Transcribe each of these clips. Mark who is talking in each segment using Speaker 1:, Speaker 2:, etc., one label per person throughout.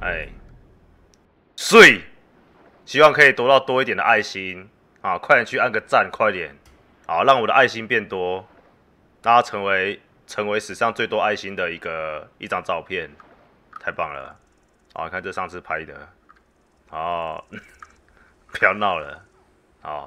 Speaker 1: 哎，睡，希望可以得到多一点的爱心啊！快点去按个赞，快点，好，让我的爱心变多，让它成为史上最多爱心的一张照片，太棒了！好，看这上次拍的，哦，不要闹了，哦，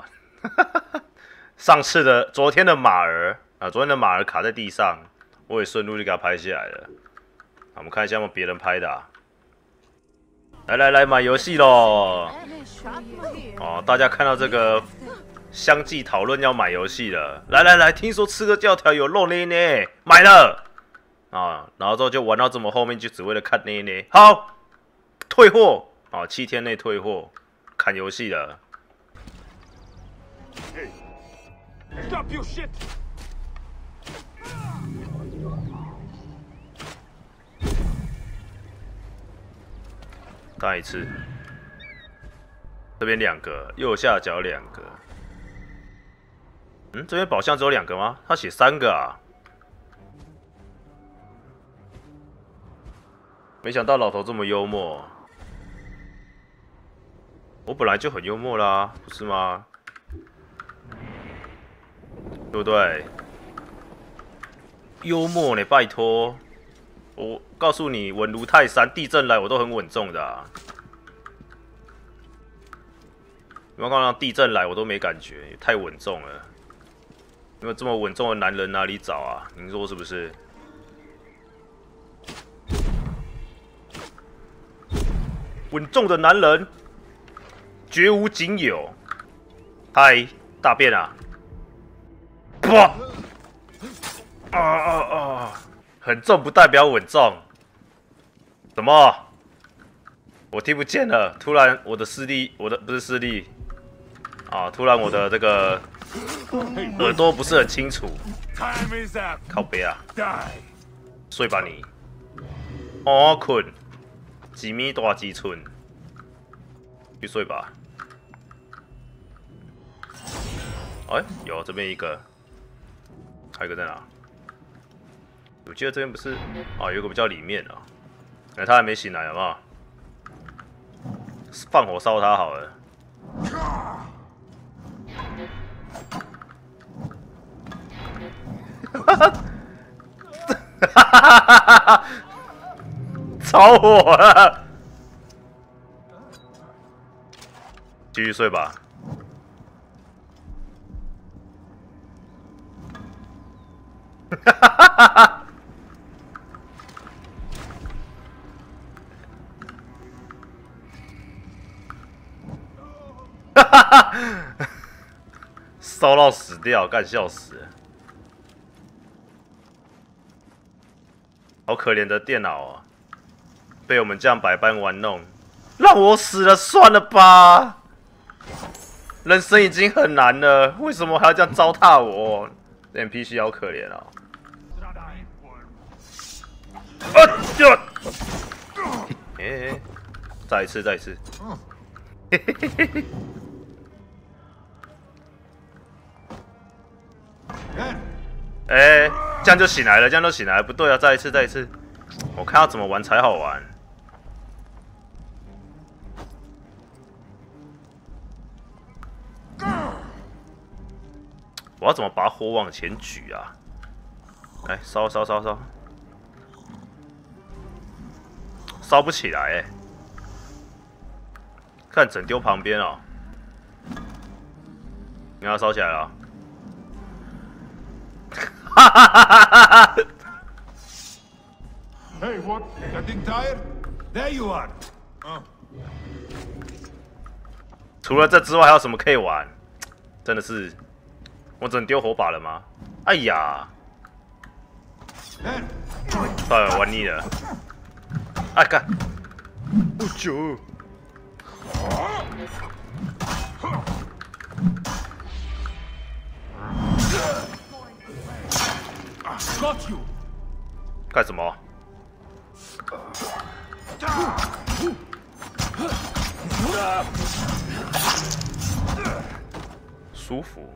Speaker 1: 昨天的马儿啊，昨天的马儿卡在地上，我也顺路就给它拍下来了。我们看一下有没有别人拍的啊。来买游戏喽！哦，大家看到这个相继讨论要买游戏了。来，听说吃个教条有露内内，买了啊！然后之后就玩到这么后面，就只为了看内内。好，退货啊！7天内退货，砍游戏了。
Speaker 2: Stop your shit!
Speaker 1: 再一次，这边2个，右下角2个。这边宝箱只有2个吗？他写3个啊！没想到老头这么幽默。我本来就很幽默啦，不是吗？对不对？幽默呢，拜托！我告诉你，稳如泰山，地震来我都很稳重的啊。有没有看到地震来我都没感觉，太稳重了。因为这么稳重的男人哪里找啊？您说是不是？稳重的男人，绝无仅有。嗨，大便啊！哇！很重不代表稳重。什么？我听不见了。突然我的视力，不是视力啊！突然我的这个耳朵不是很清楚。靠北啊！睡吧你。哦，困。几米大几寸？去睡吧。哎，有这边一个，还有一个在哪？我记得这边不是啊，有一个比较里面啊，他还没醒来，好不好？放火烧他好了。着火了，继续睡吧。烧到死掉，干笑死了！好可怜的电脑啊，被我们这样百般玩弄，让我死了算了吧。人生已经很难了，为什么还要这样糟蹋我？这 NPC 好可怜哦。再一次。嘿嘿嘿嘿嘿。这样就醒来了，不对啊，再一次。我看要怎么玩才好玩。我要怎么把火往前举啊？来，烧，烧不起来看整丢旁边哦，你要烧起来了。
Speaker 2: Hey, what? Getting tired? There you are.
Speaker 1: 除了这之外，还有什么可以玩？真的是，我只能丢火把了吗？哎呀，玩腻了。哎干，不久。干什么？舒服。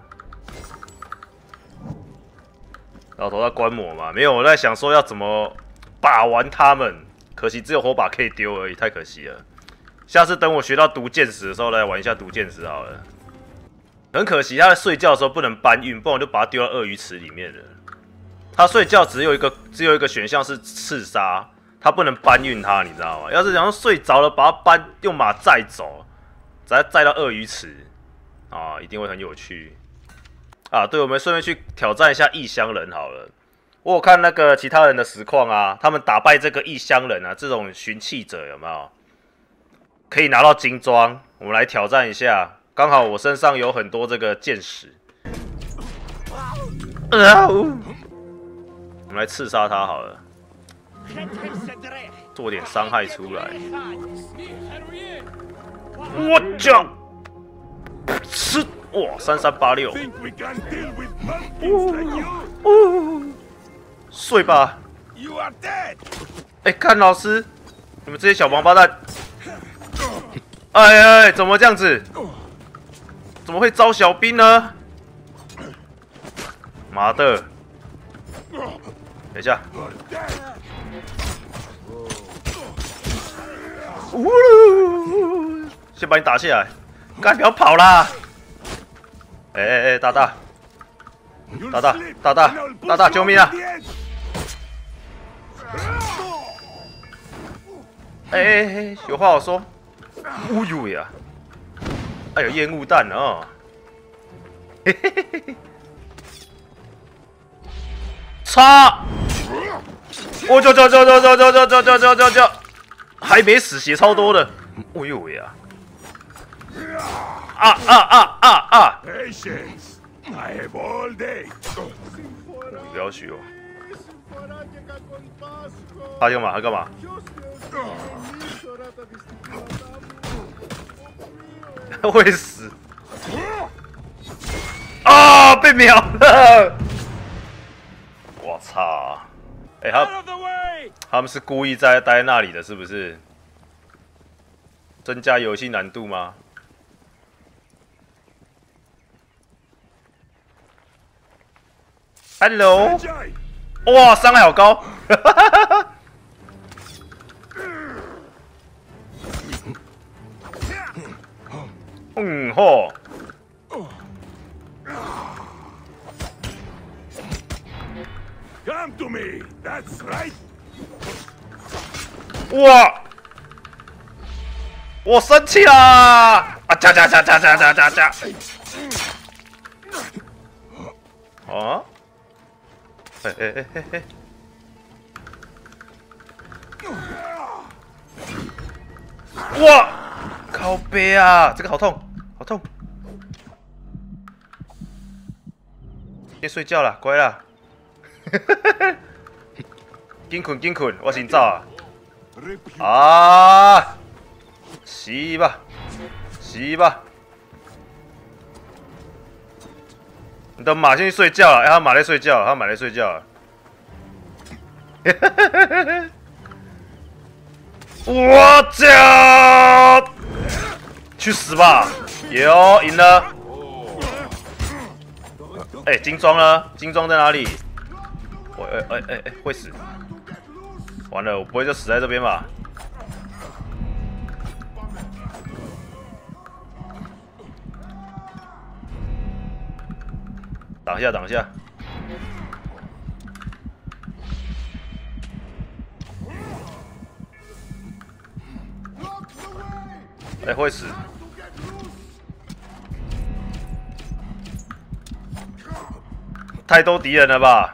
Speaker 1: 老头在观摩嘛？没有，我在想说要怎么把玩他们。 可惜只有火把可以丢而已，太可惜了。下次等我学到毒箭矢的时候来玩一下毒箭矢好了。很可惜，他在睡觉的时候不能搬运，不然我就把他丢到鳄鱼池里面了。他睡觉只有一个选项是刺杀，他不能搬运他，你知道吗？要是想要睡着了，把他用马载走，再载到鳄鱼池啊，一定会很有趣啊！对，我们顺便去挑战一下异乡人好了。我有看那个其他人的实况啊，他们打败这个异乡人啊，这种寻气者有没有？可以拿到金装，我们来挑战一下。刚好我身上有很多这个箭矢，我们来刺杀他好了，做点伤害出来。我叫吃哇3386，睡吧！哎，看老师，你们这些小王八蛋！哎，怎么这样子？怎么会招小兵呢？妈的！等一下，先把你打下来，干不要跑啦！哎，大大，救命啊！哎，有话好说。乌呦呀！哎呦，烟雾弹哦！嘿嘿嘿嘿！擦！我就！还没死，血超多的。哦呦喂呀！啊！不要许哦！他干嘛？他干嘛？会死！啊！被秒了！我操！哎，他们是故意待在那里的，是不是？增加游戏难度吗？Hello！ 哇，伤害好高！吼！哇！我生气啦！啊！加！哦！哎！哇！靠背啊！这个好痛！好痛！别睡觉了，乖啦！紧困，我先走啊！啊！死吧！你的马先去睡觉了，他马在睡觉，我操！去死吧！有赢了！哎，金装呢？金装在哪里？会死！完了，我不会就死在这边吧？挡一下！哎，会死！太多敌人了吧？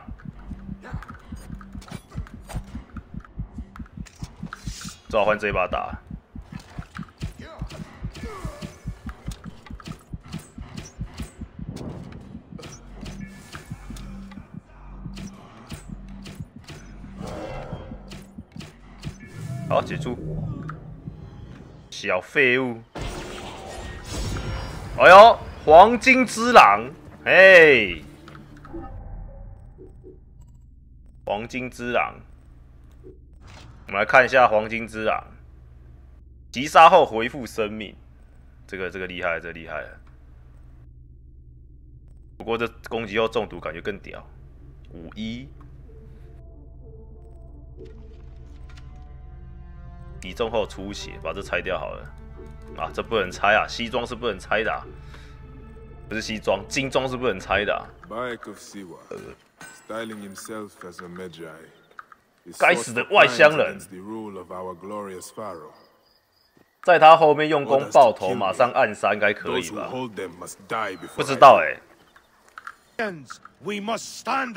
Speaker 1: 只好换这一把打。好，解除。小废物。哎呦，黄金之狼，嘿，黄金之狼。我们来看一下黄金之狼，击杀后恢复生命，这个厉害，这厉害了。不过这攻击后中毒感觉更屌，51。 体重后出血，把这拆掉好了。啊，这不能拆啊，西装是不能拆的、啊，不是西装，金装是不能拆的、啊。
Speaker 3: Bayek of Siwa, styling himself as a Medjay, is
Speaker 1: 该死的外乡人！
Speaker 3: the rule of our glorious pharaoh.
Speaker 1: 在他后面用功爆头，马上暗杀应该可以
Speaker 3: Those who
Speaker 1: 吧？
Speaker 3: hold them must die
Speaker 1: 不
Speaker 3: before
Speaker 1: 知道哎、
Speaker 2: We must stand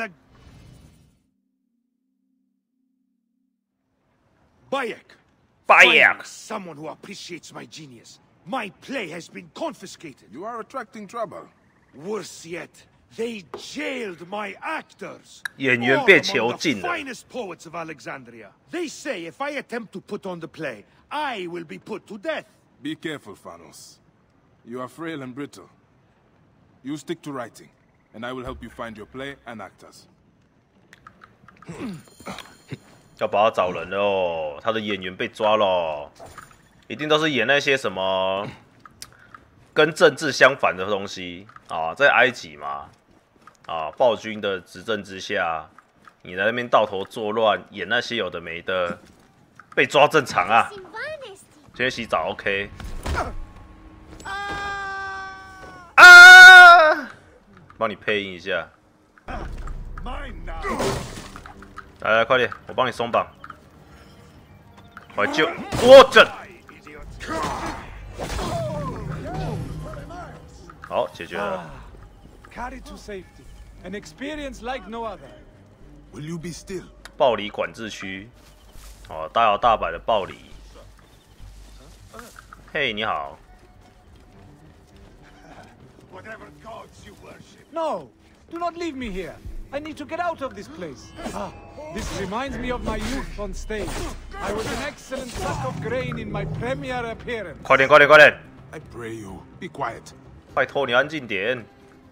Speaker 2: Bayek!
Speaker 1: Bayek!
Speaker 2: Someone who appreciates my genius. My play has been confiscated.
Speaker 3: You are attracting trouble.
Speaker 2: Worse yet, they jailed my actors.
Speaker 1: 演员被囚禁
Speaker 2: All
Speaker 1: 了。
Speaker 2: among the finest poets of Alexandria. They say if I attempt to put on the play, I will be put to death.
Speaker 3: Be careful, Phanos. You are frail and brittle. You stick to writing, and I will help you find your play and actors.
Speaker 1: 要把他找人了哦，他的演员被抓了、哦，一定都是演那些什么跟政治相反的东西啊，在埃及嘛，啊，暴君的执政之下，你在那边倒头作乱，演那些有的没的，被抓正常啊。今天洗澡 OK。啊！帮你配音一下。
Speaker 2: Mine now.
Speaker 1: 来来，快点，我帮你松绑。我来救，我这。好，解决了。
Speaker 4: Carried to safety. An experience like no other.
Speaker 3: Will you be still?
Speaker 1: 暴力管制区，哦，大摇大摆的暴力。嘿，你好。
Speaker 2: Whatever gods you worship.
Speaker 4: No! Do not leave me here. I need to get out of this place. Ah, this reminds me of my youth on stage. I was an excellent sack of grain in my premiere appearance.
Speaker 1: 快点，快点，快点！
Speaker 3: I pray you, be quiet.
Speaker 1: 拜托你安静点。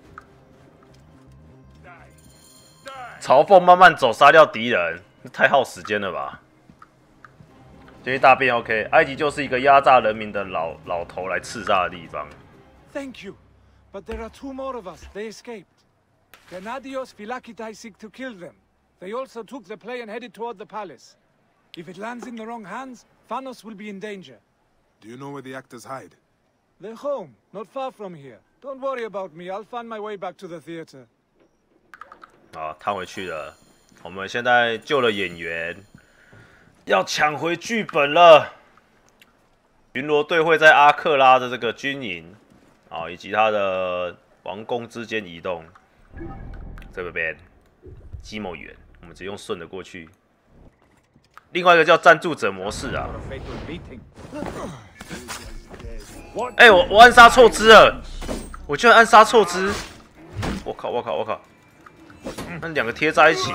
Speaker 1: 朝凤慢慢走，杀掉敌人，太耗时间了吧？这些大便 OK。埃及就是一个压榨人民的老头来叱咤的地方。
Speaker 4: Thank you. But there are two more of us. They escaped. Gennadios Phylakitai seek to kill them. They also took the play and headed toward the palace. If it lands in the wrong hands, Phanos will be in danger.
Speaker 3: Do you know where the actors hide?
Speaker 4: They're home, not far from here. Don't worry about me. I'll find my way back to the theater.
Speaker 1: 啊，探回去了。我们现在救了演员，要抢回剧本了。巡逻队会在阿克拉的这个军营啊，以及他的王宫之间移动。这边基某远，我们直接用顺的过去。另外一个叫赞助者模式啊。哎、我暗杀错支了，我居然暗杀错支！我靠！我靠！我靠！那两个贴在一起。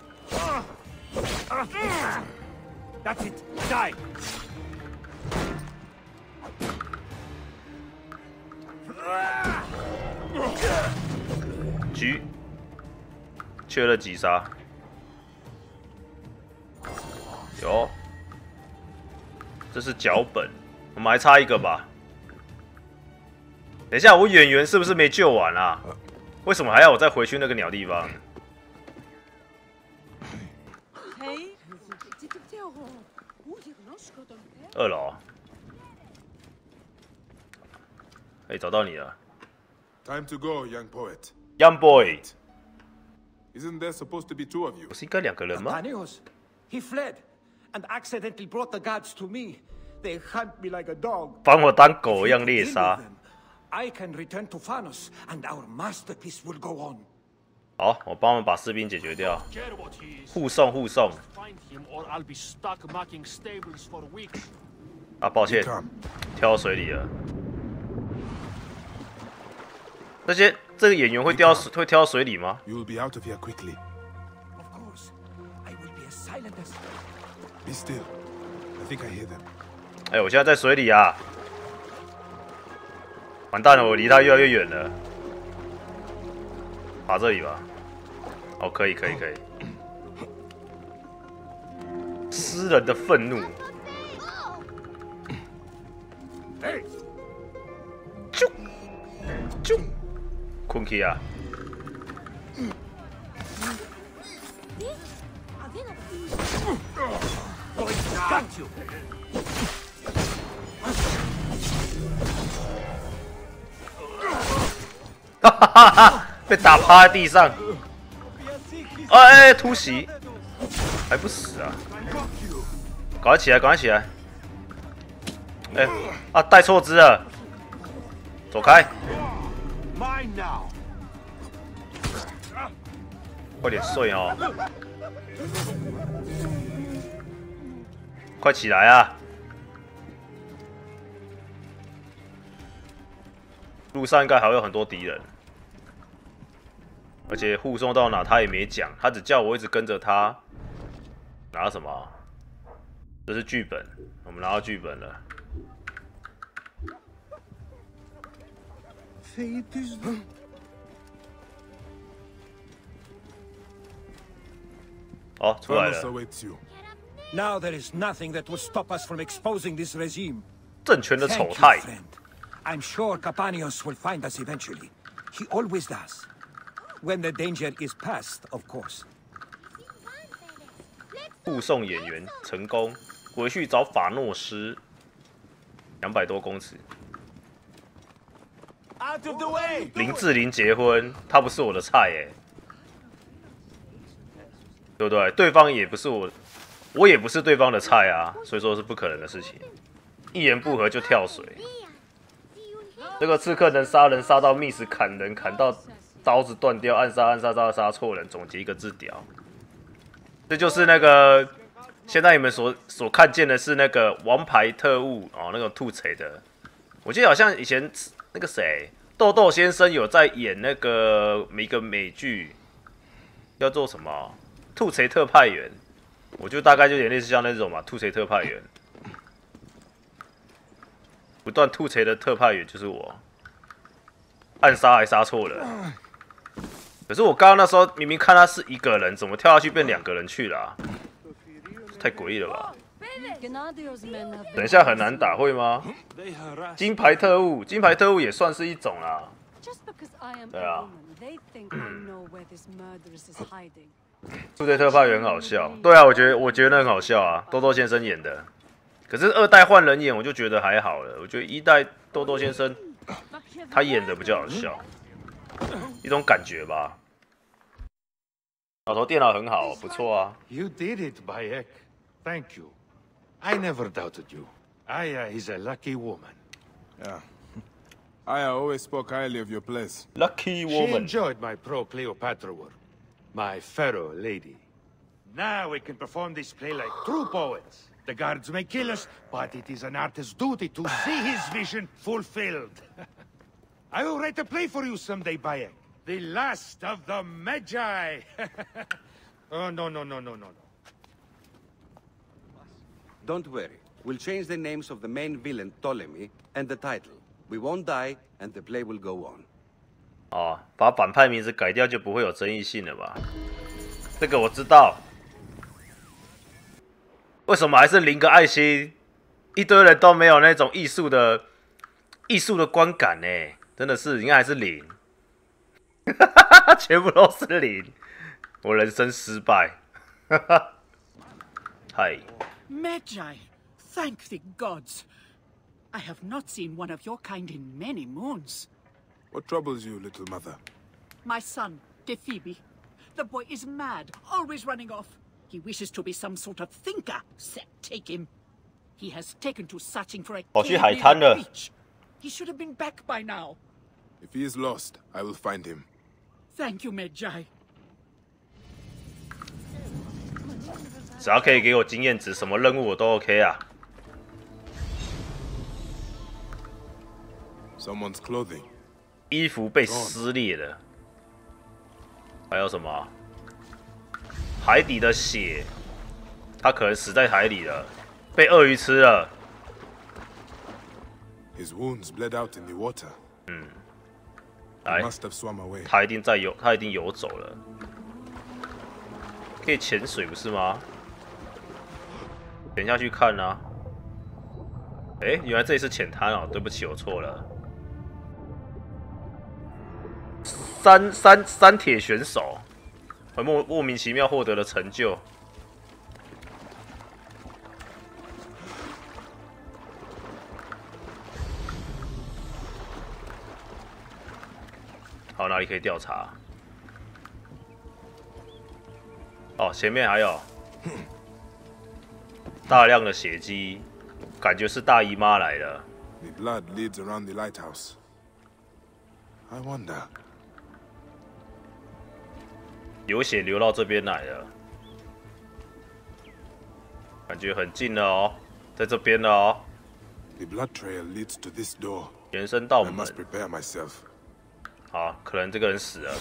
Speaker 2: That's it. Die.
Speaker 1: 狙，确认击杀。有，这是脚本，我们还差一个吧？等一下，我演员是不是没救完啊？为什么还要我再回去那个鸟地方？二楼。哎、找到你了
Speaker 3: Time to go, young poet.
Speaker 1: ，Young Boy。
Speaker 3: Isn't there supposed to be two of you?
Speaker 1: 不是应该两个人吗？
Speaker 5: Danios, he fled and accidentally brought the gods to me. They hunt me like a dog.
Speaker 1: 把我当狗一样猎
Speaker 5: Deal with
Speaker 1: 杀。
Speaker 5: them. I can return to Phanos, and our masterpiece will go on.
Speaker 1: 好，我帮我们把士兵解决掉，
Speaker 6: Care what he is.
Speaker 1: 护送护送。
Speaker 6: Find him or I'll be stuck marking stables for weeks.
Speaker 1: 啊，抱歉，
Speaker 3: Come.
Speaker 1: 跳到水里了。这个演员会跳到水里吗？
Speaker 3: You'll be out of here quickly.
Speaker 5: Of course, I will be as silent as.
Speaker 3: Be still. I think I hear them.
Speaker 1: 哎，我现在在水里啊！完蛋了，我离他越来越远了。爬这里吧。哦，可以。诗人的愤怒。啾，困去啊！
Speaker 5: Got you.
Speaker 1: 哈哈哈！被打趴在地上。哎，突袭，还不死啊！赶快起来，赶快起来！哎，啊，带错只了，走开！快点睡哦！快起来啊！路上应该还会有很多敌人，而且护送到哪他也没讲，他只叫我一直跟着他。拿什么？这是剧本，我们拿到剧本了。哦，出来
Speaker 3: Vanos
Speaker 1: 了。
Speaker 3: awaits you.
Speaker 5: Now there is nothing that will stop us from exposing this regime.
Speaker 1: 政权的丑
Speaker 5: Thank you,
Speaker 1: 态。
Speaker 5: friend. I'm sure Capanios will find us eventually. He always does. When the danger is past, of course.
Speaker 1: 护送演员成功，回去找法诺斯。200多公尺。
Speaker 2: Out of the way!
Speaker 1: 林志玲结婚，她不是我的菜耶，对不对？对方也不是我也不是对方的菜啊，所以说是不可能的事情。一言不合就跳水，这个刺客能杀人杀到 miss， 砍人砍到刀子断掉，暗杀杀错人，总结一个字屌。这就是那个现在你们所看见的是那个王牌特务哦，那个兔贼的。我记得好像以前那个谁，豆豆先生有在演那个一个美剧，叫做什么《兔贼特派员》，我就大概就有点类似像那种嘛，《兔贼特派员》。不断兔贼的特派员就是我，暗杀还杀错人。可是我刚刚那时候明明看他是一个人，怎么跳下去变2个人去了、啊？太诡异了吧！等一下很难打，会吗？金牌特务，金牌特务也算是一种啦。对啊。兔贼特派员很好笑，对啊，我觉得那很好笑啊，豆豆先生演的。可是2代换人演，我就觉得还好了。我觉得1代豆豆先生他演的比较好笑，一种感觉吧。老头电脑很好，不错啊。
Speaker 2: You did it, Bayek. Thank you. I never doubted you. Aya is a lucky woman.
Speaker 3: Yeah. Aya always spoke highly of your place.
Speaker 1: Lucky
Speaker 2: She
Speaker 1: woman.
Speaker 2: enjoyed my pro-Cleopatra work. My pharaoh lady. Now we can perform this play like true poets. The guards may kill us, but it is an artist's duty to see his vision fulfilled. I will write a play for you someday, Bayek. The last of the Magi. Oh, no.
Speaker 7: Don't worry. We'll change the names of the main villain, Ptolemy, and the title. We won't die, and the play will go on.
Speaker 1: 哦，把反派名字改掉就不会有争议性了吧？这个我知道。为什么还是0个爱心？一堆人都没有那种艺术的观感呢？真的是，应该还是0，全部都是0，我人生失败。嗨。
Speaker 8: Magi, thank the gods. I have not seen one of your kind in many moons.
Speaker 3: What troubles you, little mother?
Speaker 8: My son, Tephibi. The boy is mad, always running off. He wishes to be some sort of thinker. Set, take him. He has taken to searching for a cave near the beach. He should have been back by now.
Speaker 3: If he is lost, I will find him.
Speaker 8: Thank you, Magi.
Speaker 1: 只要可以给我经验值，什么任务我都 OK 啊。
Speaker 3: Someone's clothing.
Speaker 1: 衣服被撕裂了，还有什么？海底的血，他可能死在海里了，被鳄鱼吃了。
Speaker 3: His wounds bled out in the water.
Speaker 1: 来
Speaker 3: He must have swum away.
Speaker 1: 他一定游走了。可以潜水不是吗？潜下去看啊。哎，原来这里是浅滩哦，对不起，我错了。三铁选手，莫名其妙获得了成就。 还有哪里可以调查？哦，前面还有大量的血迹，感觉是大姨妈来的。
Speaker 3: The blood leads around the lighthouse. I wonder.
Speaker 1: 有血流到这边来了，感觉很近了哦，在这边了哦。
Speaker 3: The blood trail leads to this door.
Speaker 1: 延伸到
Speaker 3: I
Speaker 1: 门
Speaker 3: must。prepare myself.
Speaker 1: 好，可能这个人死了。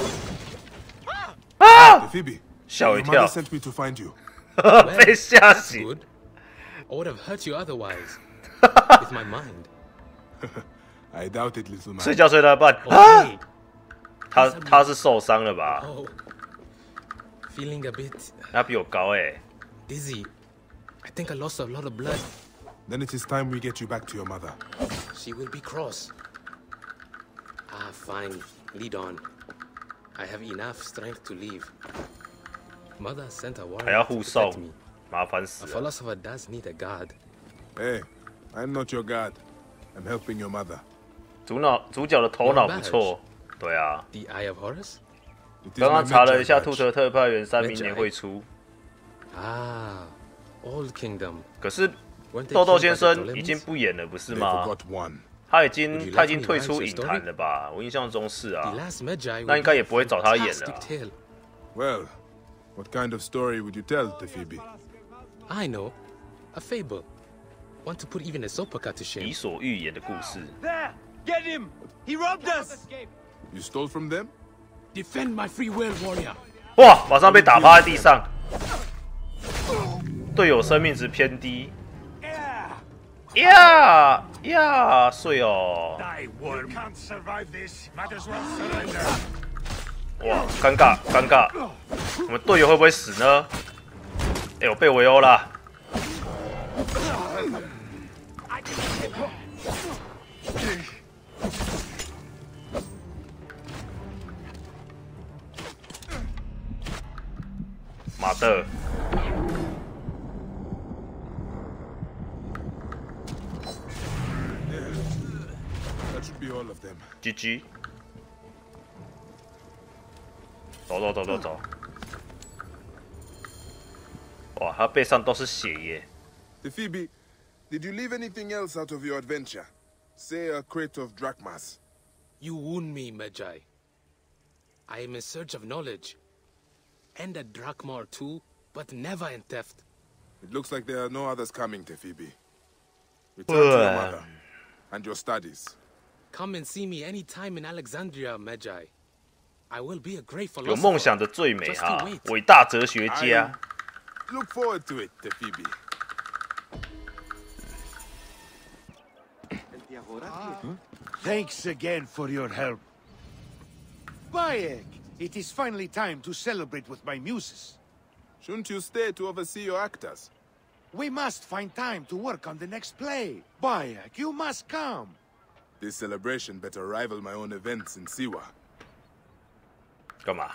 Speaker 3: Phoebe,
Speaker 1: 吓我
Speaker 3: your
Speaker 1: 一跳
Speaker 3: mother，sent me to find you.
Speaker 1: 被吓醒。
Speaker 9: Good. I would have hurt you otherwise. With my mind.
Speaker 3: I doubt it, little man.
Speaker 1: 睡觉睡到一半，
Speaker 9: Okay.
Speaker 1: 他是受伤了吧？
Speaker 9: Oh. Feeling a bit
Speaker 1: 他比我高哎。
Speaker 9: dizzy. I think I lost a lot of blood.
Speaker 3: Then it is time we get you back to your mother.
Speaker 9: She will be cross. Ah, fine. Lead on. I have enough strength to leave. Mother sent a
Speaker 1: 还要
Speaker 9: warrior
Speaker 1: 护
Speaker 9: to
Speaker 1: 送
Speaker 9: protect me.
Speaker 1: 麻烦死
Speaker 9: A
Speaker 1: 了。
Speaker 9: philosopher does need a guard.
Speaker 3: Hey, I'm not your guard. I'm helping your mother.
Speaker 1: 主角的头脑不错，对啊。
Speaker 9: The Eye of Horus?
Speaker 3: It is
Speaker 1: 刚
Speaker 3: my
Speaker 1: 刚查了一下，
Speaker 3: Medjay
Speaker 1: 兔
Speaker 3: badge.
Speaker 1: 特特派员3明年会出，
Speaker 9: Ah, Old Kingdom.
Speaker 1: 可是
Speaker 9: Weren't they
Speaker 1: 豆豆
Speaker 9: killed by
Speaker 1: 先
Speaker 9: the
Speaker 1: 生已经
Speaker 9: Ptolemies?
Speaker 1: 不演了，不是
Speaker 3: They
Speaker 1: 吗？
Speaker 3: forgot one.
Speaker 1: 他
Speaker 9: Would you
Speaker 1: 已
Speaker 9: let
Speaker 1: 经
Speaker 9: me
Speaker 1: 退
Speaker 9: write
Speaker 1: 出
Speaker 9: the
Speaker 1: 影
Speaker 9: story?
Speaker 1: 坛了吧？我印象中是
Speaker 9: The
Speaker 1: 啊。
Speaker 9: Last Medjay
Speaker 1: 那
Speaker 9: will
Speaker 1: 应该
Speaker 9: be
Speaker 1: 也
Speaker 9: a
Speaker 1: 不会找他演了
Speaker 9: fantastic tale.
Speaker 3: Well, what kind of story would you tell, Phoebe?
Speaker 9: I know. A fable. Want to put even a Sopaka to
Speaker 1: 伊
Speaker 9: shame.
Speaker 1: 索寓言的故事。
Speaker 6: There! Get him! He robbed us!
Speaker 3: You stole from them?
Speaker 6: Defend my free will, warrior!
Speaker 1: 哇！马上被打趴在地上，队友生命值偏低。呀，碎哦！
Speaker 2: You can't survive this. Might as well surrender.
Speaker 1: 哇，尴尬，尴尬！我们队友会不会死呢？哎，我被围殴了。马德，
Speaker 3: That should be all of them.
Speaker 1: GG。走。哇，他背上都是血耶！
Speaker 3: Phoebe, did you leave anything else out of your adventure? Say a crate of drachmas.
Speaker 9: You wound me, Medjay. I am in search of knowledge. And a drachma or two, but never in theft.
Speaker 3: It looks like there are no others coming, Phoebe. Return to your
Speaker 1: Well.
Speaker 3: mother and your studies.
Speaker 9: Come and see me any time in Alexandria, Medjay. I will be a great
Speaker 1: 有
Speaker 9: philosopher.
Speaker 1: 梦想的最美
Speaker 9: Just
Speaker 1: 哈
Speaker 9: you wait.，
Speaker 1: 伟大哲学家。
Speaker 3: Look forward to it, Phoebe.
Speaker 2: Thanks again for your help. Bayek, it is finally time to celebrate with my muses.
Speaker 3: Shouldn't you stay to oversee your actors?
Speaker 2: We must find time to work on the next play. Bayek, you must come.
Speaker 3: This celebration better rival my own events in Siwa.
Speaker 1: 干嘛？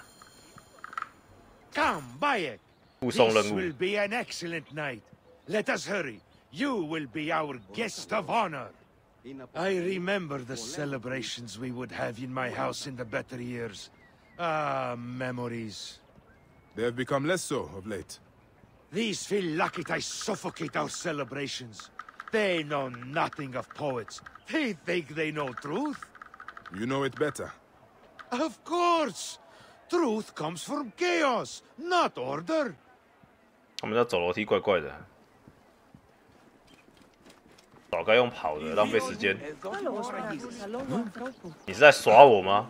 Speaker 2: Come, Bayek.
Speaker 1: 护送
Speaker 2: This
Speaker 1: 任
Speaker 2: will
Speaker 1: 务。
Speaker 2: be an excellent night. Let us hurry. You will be our guest of honor. I remember the celebrations we would have in my house in the better years. Ah, memories.
Speaker 3: They have become less so of late.
Speaker 2: These Philakitai suffocate our celebrations. They know nothing of poets. They think they know truth.
Speaker 3: You know it better.
Speaker 2: Of course! Truth comes from chaos, not order.
Speaker 1: 他们在走楼梯，怪怪的。早该用跑的，浪费时间。你是在耍我吗？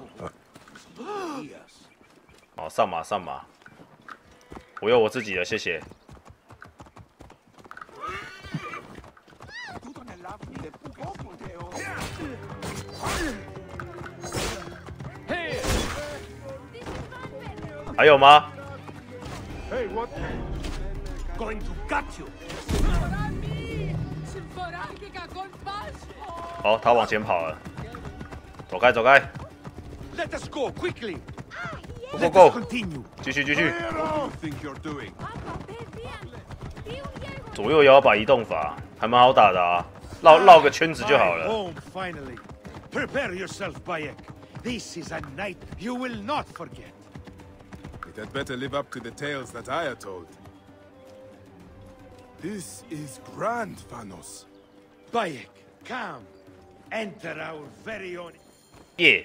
Speaker 1: 好，上马上马。我有我自己的，谢谢。还有吗？
Speaker 2: Going to gut you.
Speaker 1: 好，他往前跑了。走开，走开
Speaker 2: Let us go quickly.
Speaker 1: ，Go
Speaker 2: Let
Speaker 1: go
Speaker 2: us
Speaker 1: go，
Speaker 2: continue.
Speaker 1: 继续继续。
Speaker 2: What do you think you're doing?
Speaker 1: 左右摇摆移动法还蛮好打的啊，绕个圈子就好
Speaker 2: My
Speaker 1: 了。
Speaker 2: home, finally. Prepare yourself, Bayek. This is a night you will not forget.
Speaker 3: It had better live up to the tales that I are told. This is grand, Thanos.
Speaker 2: Bayek, come. Enter our very own...
Speaker 1: Yeah.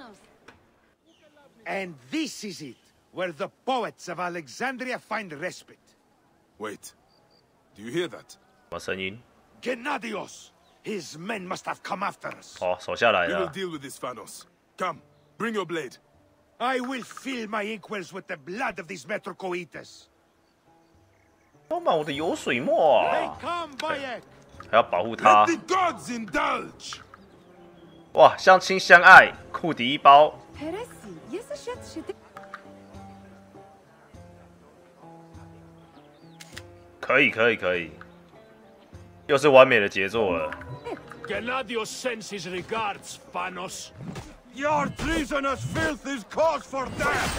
Speaker 2: And this is it, where the poets of Alexandria find respite.
Speaker 3: Wait. Do you hear that?
Speaker 1: 什么声音？
Speaker 2: Gennadios! His men must have come after us.
Speaker 1: 哦，手下来
Speaker 3: We will
Speaker 1: 了。
Speaker 3: deal with this, Thanos. Come, bring your blade.
Speaker 2: I will fill my inkwells with the blood of these Metrocoites.
Speaker 1: 充满我的油水墨
Speaker 2: They
Speaker 1: 啊！
Speaker 2: come, Bayek!
Speaker 1: 还要保护他
Speaker 3: Let。the gods indulge!
Speaker 1: 哇，相亲相爱，库迪一包。可以，可以，可以，又是完美的杰作了。
Speaker 6: Gennadios sends his regards, Thanos.
Speaker 2: Your treasonous filth is cause for death!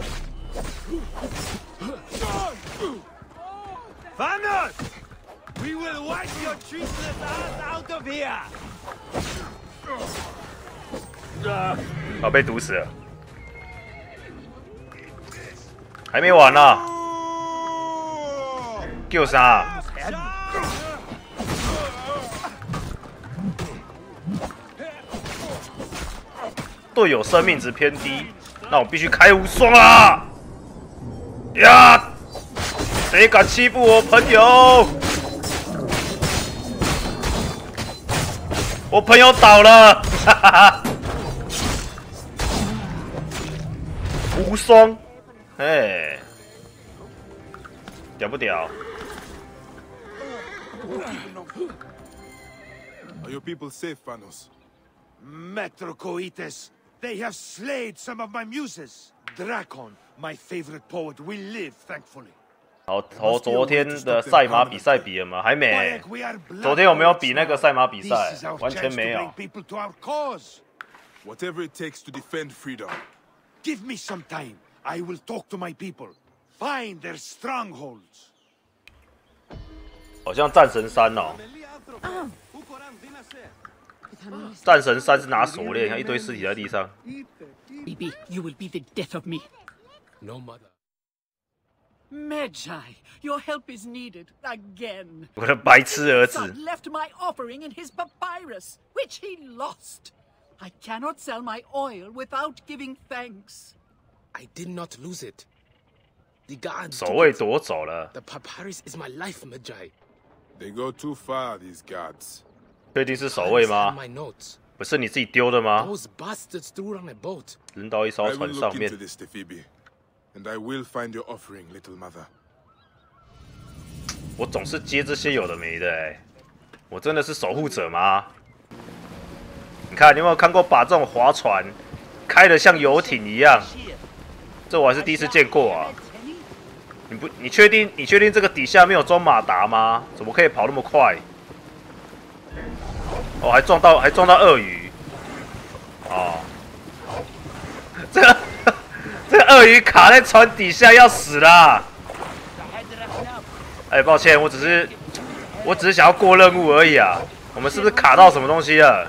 Speaker 2: Thanos! We will wipe your treasonous ass out of here!
Speaker 1: 啊，被毒死了。还没完呢、救啥？队友生命值偏低，那我必须开无双啊！呀！谁敢欺负我朋友？我朋友倒了，哈哈哈！无双，哎，屌不屌？
Speaker 3: Are your people safe, Thanos?
Speaker 2: Metrocoites! They have slayed some of my muses. Drakon, my favorite poet, will live, thankfully.
Speaker 1: 好，昨天的赛马比赛比了吗？还没。昨天有没有比那个赛马比赛？完全没有。
Speaker 3: Whatever it takes to defend freedom.
Speaker 2: Give me some time. I will talk to my people. Find their strongholds.
Speaker 1: 好像战神3哦。战神3是拿锁链，看一堆尸体在地上。
Speaker 8: Baby, you will be the death of me.
Speaker 9: No, mother.
Speaker 8: Magi, your help is needed again.
Speaker 1: 我的白痴儿
Speaker 8: His
Speaker 1: 子
Speaker 8: son left my offering in his papyrus, which he lost. I cannot sell my oil without giving thanks.
Speaker 9: I did not lose it. The gods
Speaker 1: 守
Speaker 9: took
Speaker 1: 卫
Speaker 9: it.
Speaker 1: 夺走了，
Speaker 9: The papyrus is my life, Magi.
Speaker 3: They go too far, these gods.
Speaker 1: 确定是守卫
Speaker 9: Hands
Speaker 1: 吗
Speaker 9: had？my notes.
Speaker 1: 不是你自己丢的吗？
Speaker 9: Those bastards threw it on a boat.
Speaker 1: 扔到一艘
Speaker 3: I will
Speaker 1: 船
Speaker 3: look
Speaker 1: 上
Speaker 3: into
Speaker 1: 面。
Speaker 3: this, Phoebe. And I will find your offering, little mother.
Speaker 1: 我总是接这些有的没的哎，我真的是守护者吗？你看，你有没有看过把这种划船开得像游艇一样？这我还是第一次见过啊！你确定这个底下没有装马达吗？怎么可以跑那么快？哦，还撞到鳄鱼。哦，这个鳄鱼卡在船底下要死啦！哎，抱歉，我只是想要过任务而已啊。我们是不是卡到什么东西了？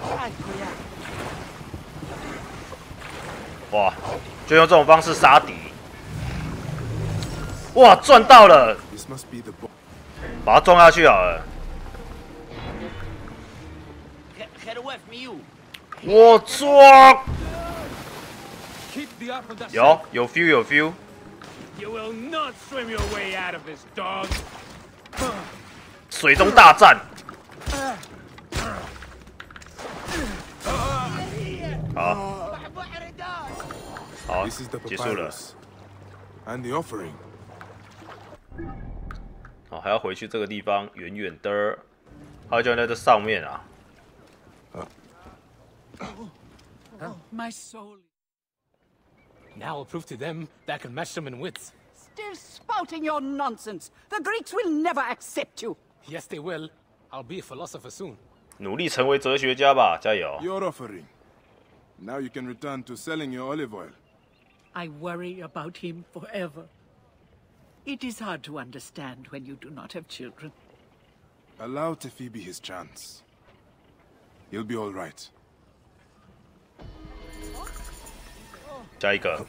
Speaker 1: 哇，就用这种方式杀敌。哇，赚到了！
Speaker 3: This must be the boat.
Speaker 1: 把它撞下去好了。我撞！
Speaker 4: Keep the upper deck.
Speaker 1: 有 feel 有 feel。
Speaker 6: You will not swim your way out of this, dog.
Speaker 1: 水中大战。好，好，
Speaker 3: This is the
Speaker 1: 结束了。
Speaker 3: papyrus. And the offering.
Speaker 1: 好，还要回去这个地方，远远的。它就在这上面啊。
Speaker 8: My soul.
Speaker 9: Now I'll prove to them that I can match them in wits.
Speaker 8: Still spouting your nonsense. The Greeks will never accept you.
Speaker 9: Yes, they will. I'll be a philosopher soon.
Speaker 1: 努力成为哲学家吧，加油！
Speaker 3: Your offering. Now you can return to selling your olive oil.
Speaker 8: I worry about him forever. It is hard to understand when you do not have children.
Speaker 3: Allow Phoebe his chance. He'll be all right.
Speaker 1: 下一个。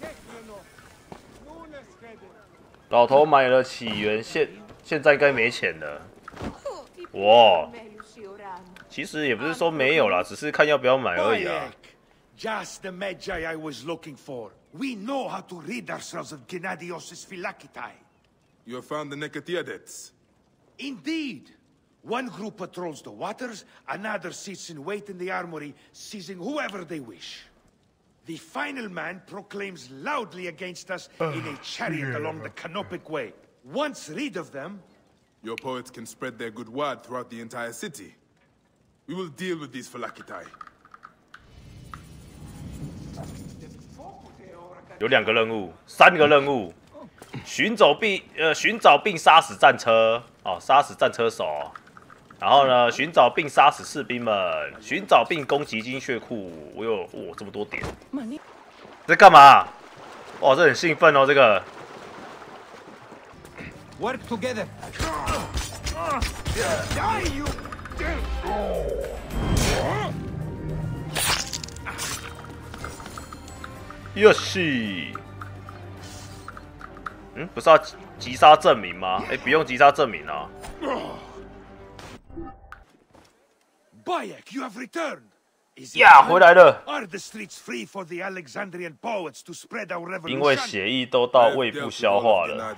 Speaker 1: 老头买了起源，现在应该没钱了。哇，其实也不是说没有啦，只是看要不要买而已啊。
Speaker 2: Just the Magi I was looking for. We know how to rid ourselves of Gennadios' Phylakitae.
Speaker 3: You have found the Nicotiadets?
Speaker 2: Indeed. One group patrols the waters, another sits in wait in the armory, seizing whoever they wish. The final man proclaims loudly against us in a chariot along the Canopic Way. Once rid of them...
Speaker 3: Your poets can spread their good word throughout the entire city. We will deal with these Phylakitae.
Speaker 1: 有2个任务，3个任务，寻找并杀死战车，哦，杀死战车手。然后呢，寻找并杀死士兵们，寻找并攻击精血库。我有哇，这么多点，在干嘛？哇，这很兴奋哦，这个。
Speaker 5: Work together.
Speaker 1: 哟西，不是要击杀证明吗？哎，不用击杀证明啊。
Speaker 2: Bayek, you have returned.
Speaker 1: 呀，回来了。
Speaker 2: Are the streets free for the Alexandrian poets to spread our revolution?
Speaker 1: 因为血液都到胃部消化了。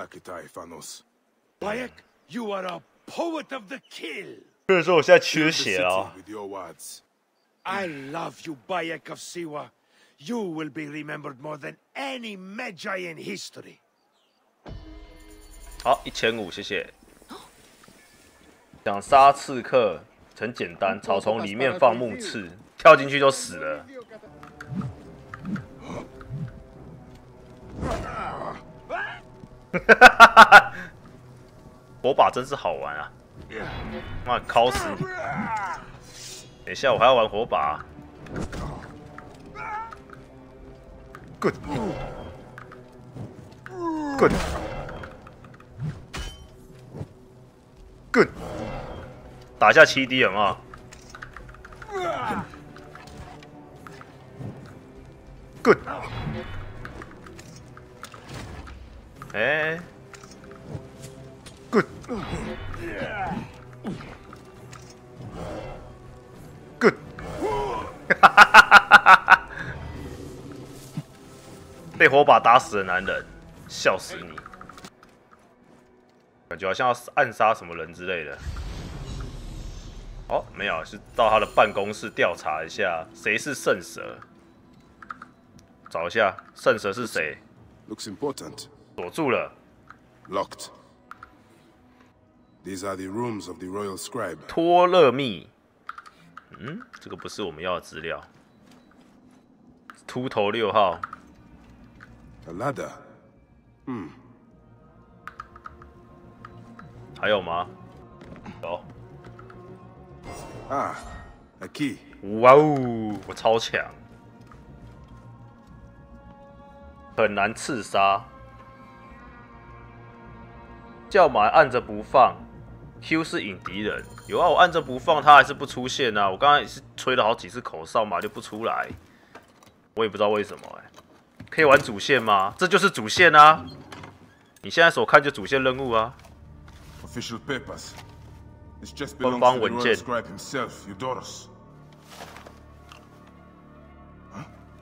Speaker 2: Bayek, you are a poet of the kill.
Speaker 1: 所以说我现在缺血啊。
Speaker 2: I love you, Bayek of Siwa. You will be remembered more than any Magi in history.
Speaker 1: 好，1500，谢谢。想杀刺客。很简单，草丛里面放木刺，跳进去就死了。火把真是好玩啊！妈，敲死你！等一下，我还要玩火把。Good， 打一下7D 有没有 ？Good。Good。Good。被火把打死的男人，笑死你！感觉好像要暗杀什么人之类的。哦，没有，是到他的办公室调查一下谁是圣蛇，找一下圣蛇是谁。
Speaker 3: Looks important.
Speaker 1: 锁住了。
Speaker 3: Locked. These are the rooms of the royal scribe.
Speaker 1: 托勒密。这个不是我们要的资料。秃头6号。
Speaker 3: A ladder.
Speaker 1: 还有吗？有。
Speaker 3: Ah, a key.
Speaker 1: 哇哦，我超强，很难刺杀。叫马按着不放 ，Q 是引敌人。有啊，我按着不放，他还是不出现啊。我刚刚也是吹了好几次口哨，马就不出来。我也不知道为什么可以玩主线吗？这就是主线啊！你现在所看就主线任务啊。
Speaker 3: Official papers. This just
Speaker 1: 官
Speaker 3: belongs
Speaker 1: 方
Speaker 3: to the
Speaker 1: 文
Speaker 3: royal
Speaker 1: 件。
Speaker 3: scribe himself, Eudorus. Huh?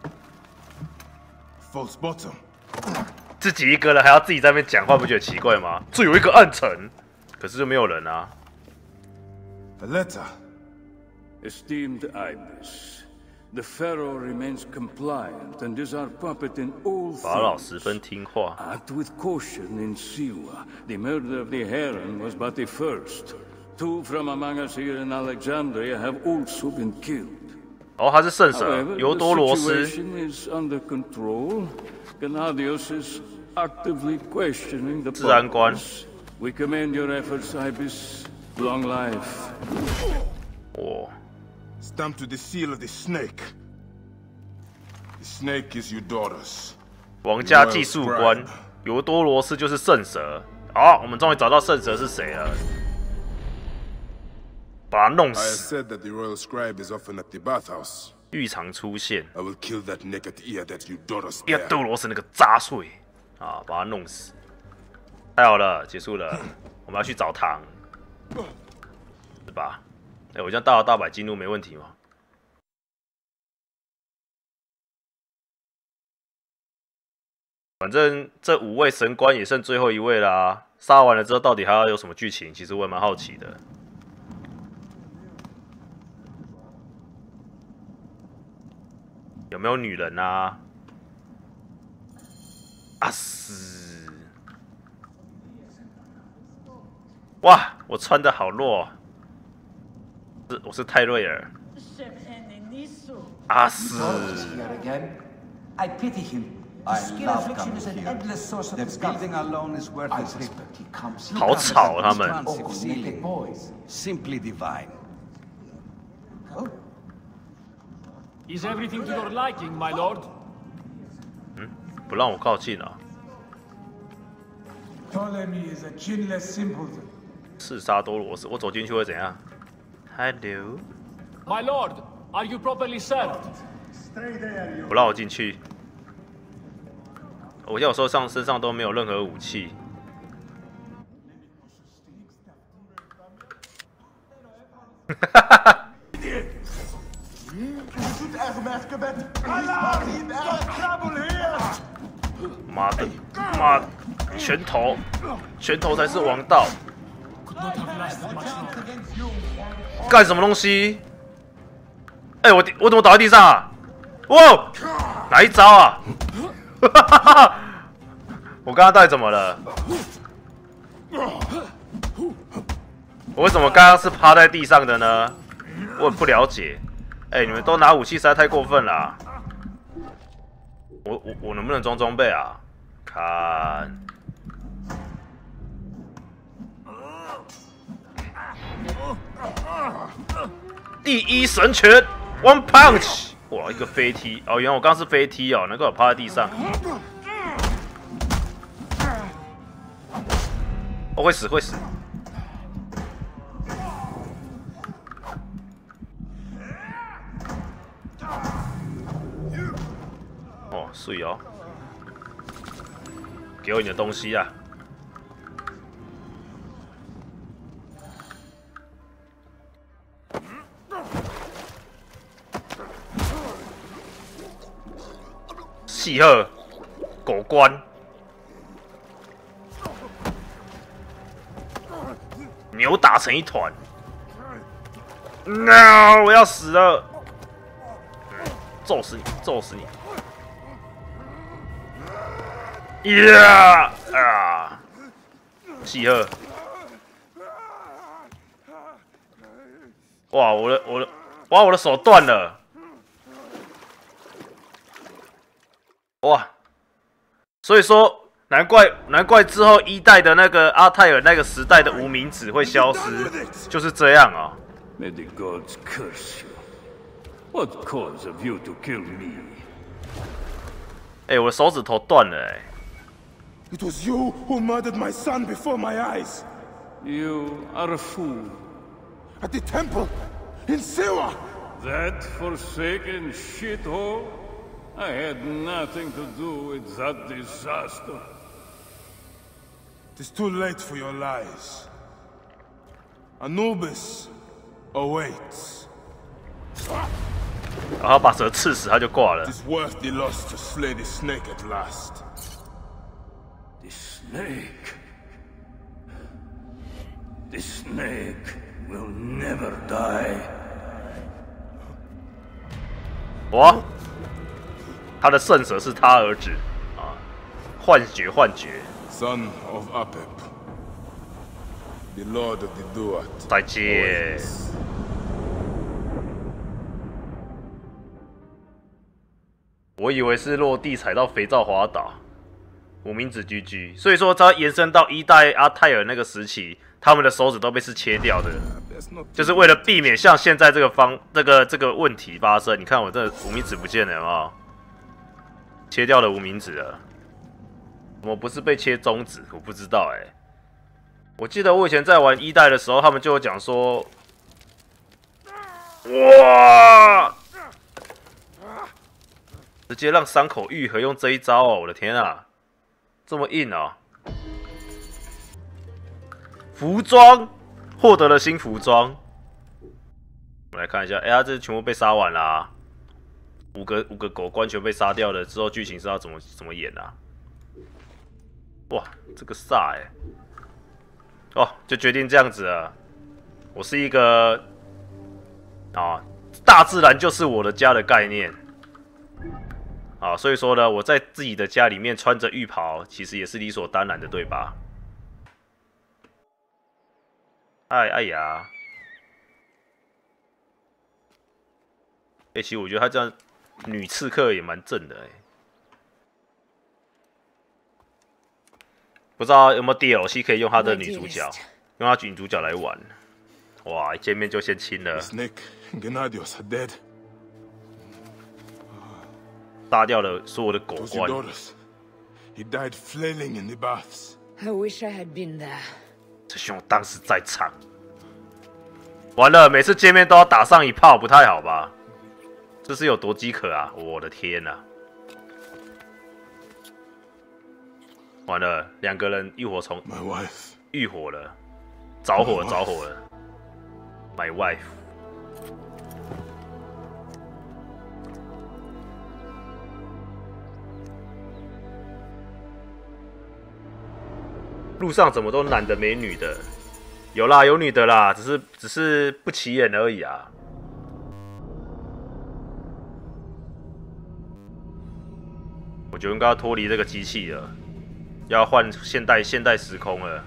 Speaker 3: False bottom.
Speaker 1: 自己一个人还要自己在那边讲话，不觉得奇怪吗？这有一个暗城，可是就没有人啊。
Speaker 3: A letter.
Speaker 10: Esteemed Ibis, the Pharaoh remains compliant and is our puppet in all
Speaker 1: 法老
Speaker 10: things.
Speaker 1: 十分听话。
Speaker 10: Act with caution in Siwa. The murder of the Heron was but the first. 2 from among us here in Alexandria have also been killed.
Speaker 1: 哦，他是圣蛇
Speaker 10: However,
Speaker 1: 尤
Speaker 10: the
Speaker 1: 多罗斯。
Speaker 10: situation is under control. Gennadios is actively questioning the
Speaker 1: 治安官。
Speaker 10: purpose. We commend your efforts, Ibis. Long life.
Speaker 1: 哦。
Speaker 3: Stamped with the seal of the snake. The snake is Eudorus.
Speaker 1: 王家技术官尤多罗斯就是圣蛇。好，我们终于找到圣蛇是谁了。把他弄
Speaker 3: I have
Speaker 1: 死。
Speaker 3: said that the royal scribe is often at the bathhouse.
Speaker 1: 浴场出现。
Speaker 3: I will kill that naked ear that you Doros
Speaker 1: 要
Speaker 3: bear.
Speaker 1: 杜罗斯那个渣碎啊，把他弄死。太好了，结束了，我们要去找糖，是吧？哎，我这样大摇大摆进入没问题吗？反正这5位神官也剩最后1位啦。杀完了之后，到底还要有什么剧情？其实我也蛮好奇的。有没有女人啊？啊死！哇，我穿的好弱，我是泰瑞尔。啊死！
Speaker 11: I pity him. The skill affliction is an endless source of discomfort.
Speaker 7: Alone is worth
Speaker 11: I
Speaker 7: the trip.
Speaker 11: suspect he comes.
Speaker 1: 好吵他们。
Speaker 11: Naked boys.
Speaker 7: Simply divine.
Speaker 6: Is everything to your liking, my lord?
Speaker 1: 不让我靠近啊！
Speaker 4: Ptolemy is a chinless simpleton.
Speaker 1: 刺杀多罗斯，我走进去会怎样 ？Hello，
Speaker 6: My lord, are you properly served?
Speaker 1: 不让我进去。我有时候身上都没有任何武器。哈哈哈！妈的，妈的，拳头才是王道。干什么东西？哎、我怎么倒在地上啊？哇，哪一招啊？我刚刚到底怎么了？我为什么刚刚是趴在地上的呢？我很不了解。哎、你们都拿武器实在太过分了啊、我能不能装装备啊？看，第一神拳 ，One Punch！ 哇，一个飞踢哦，原来我刚刚是飞踢哦，难怪我趴在地上。我、会死，会死。哦，水哦，给我你的东西啊！细鹤，狗官，扭打成一团。No， 我要死了！揍死你！揍死你！呀啊！细鹤！哇，我的手断了！哇！所以说，难怪之后1代的那个阿泰尔那个时代的无名指会消失，就是这样啊。
Speaker 10: May the gods curse you. What cause have you to kill me?
Speaker 1: 哎、我的手指头断了哎。
Speaker 3: It was you who murdered my son before my eyes.
Speaker 10: You are a fool.
Speaker 3: At the temple, in Siwa.
Speaker 10: That forsaken shithole? I had nothing to do with that disaster.
Speaker 3: It is too late for your lies. Anubis awaits.
Speaker 1: 然后把蛇刺死，他就挂了。
Speaker 3: It is worth the loss to slay the snake at last.
Speaker 10: The snake. The snake will never die.
Speaker 1: 哇，他的圣蛇是他儿子啊，幻觉。
Speaker 3: Son of Apep, the lord of the Duat.
Speaker 1: 再见。我以为是落地踩到肥皂滑倒，无名指 GG。所以说，它延伸到1代阿泰尔那个时期，他们的手指都被是切掉的，就是为了避免像现在这个问题发生。你看我这无名指不见了，有没有？切掉了无名指了。我不是被切中指，我不知道哎、我记得我以前在玩1代的时候，他们就有讲说，哇， 直接让伤口愈合，用这一招哦！我的天啊，这么硬哦！服装获得了新服装，我们来看一下，哎呀，这全部被杀完了啊！五个狗官全被杀掉了，之后剧情是要怎么演啊？哇，这个煞哎！哦，就决定这样子了。我是一个大自然就是我的家的概念。啊，所以说呢，我在自己的家里面穿着浴袍，其实也是理所当然的，对吧？哎呀，其实我觉得他这样女刺客也蛮正的不知道有没有 DLC 可以用他的女主角，用他女主角来玩。哇，一见面就先亲了。杀掉了所有的狗官。这兄当时在场。完了，每次见面都要打上一炮，不太好吧？这是有多饥渴啊！我的天哪！完了，两个人浴火了，着火了。My wife。路上怎么都男的没女的？有啦，有女的啦，只是不起眼而已啊。我觉得应该要脱离这个机器了，要换现代时空了。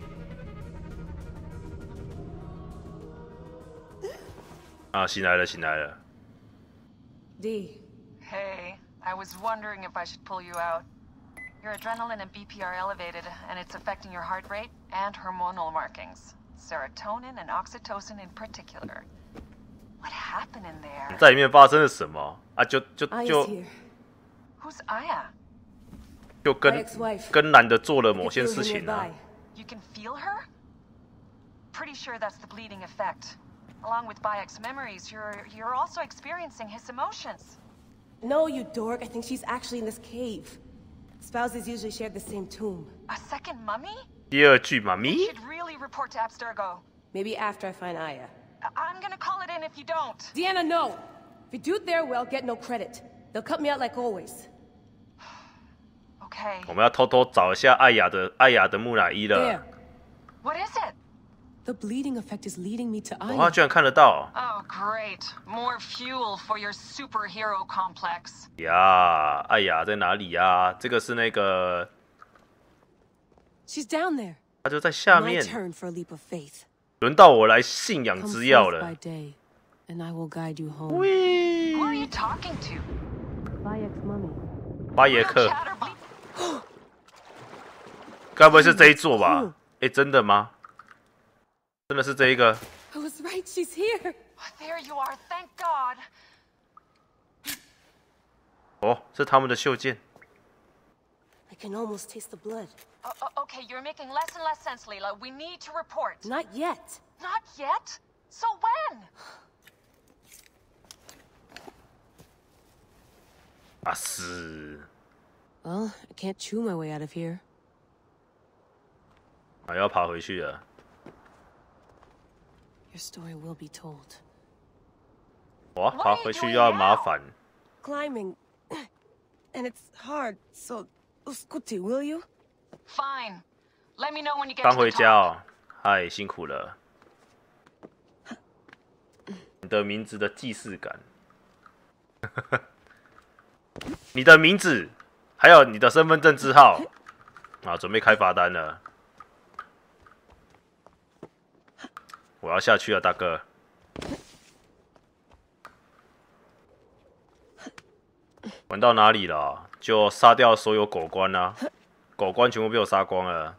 Speaker 1: 啊，醒来了。
Speaker 12: D. Hey, I was wondering if I should pull you out. Your adrenaline and BP are elevated, and it's affecting your heart rate and hormonal markings. Serotonin and oxytocin in particular. What happened in there?
Speaker 1: 在里面发生了什么啊？就
Speaker 12: Who's Aya?
Speaker 1: 就跟男的做了某些事情啊。
Speaker 12: You can feel her? Pretty sure that's the bleeding effect. Along with Bayek's memories, you're also experiencing his emotions.
Speaker 13: No, you dork. I think she's actually in this cave. Spouses usually share the same tomb.
Speaker 12: A second mummy?
Speaker 1: 第二具妈咪
Speaker 12: You should really report to Abstergo.
Speaker 13: Maybe after I find Aya.
Speaker 12: I'm gonna call it in if you don't.
Speaker 13: Deanna, no! If you do it there, well, get no credit. They'll cut me out like always.
Speaker 12: Okay.
Speaker 1: 我们要偷偷找一下艾雅的木乃伊了。
Speaker 13: There.
Speaker 12: What is it?
Speaker 13: The bleeding effect is leading me to Aya.
Speaker 1: 哇，居然看得到！
Speaker 12: Oh, great. More fuel for your superhero complex.
Speaker 1: 呀，艾雅在哪里呀？这个是那个。
Speaker 13: She's down there.
Speaker 1: 她就在下面。
Speaker 13: My turn for a leap of faith.
Speaker 1: 轮到我来信仰之药了。
Speaker 13: By day, and I will guide you home.
Speaker 12: Who are you talking to?
Speaker 13: Bayek's mummy.
Speaker 1: 巴耶克。该不会是这一座吧？哎，真的吗？真的是这一个。
Speaker 13: I was right. She's here.
Speaker 12: There you are. Thank God.
Speaker 1: 哦，是他们的袖剑。
Speaker 13: I can almost taste the blood.
Speaker 12: Okay, you're making less and less sense, Layla. We need to report.
Speaker 13: Not yet.
Speaker 12: Not yet? So when?
Speaker 1: 啊是。
Speaker 13: Well, I can't chew my way out of here.
Speaker 1: 还要爬回去了。
Speaker 13: Your story will be told.
Speaker 1: 哇，爬回去要麻烦。
Speaker 13: Climbing, and it's hard. So, Scuti, will you?
Speaker 12: Fine. Let me know when you get.
Speaker 1: 刚回家哦，嗨，辛苦了。你的名字的既视感，你的名字，还有你的身份证字号，啊，准备开罚单了。我要下去了，大哥。玩到哪里了？就杀掉所有狗官啊！狗官全部被我杀光了。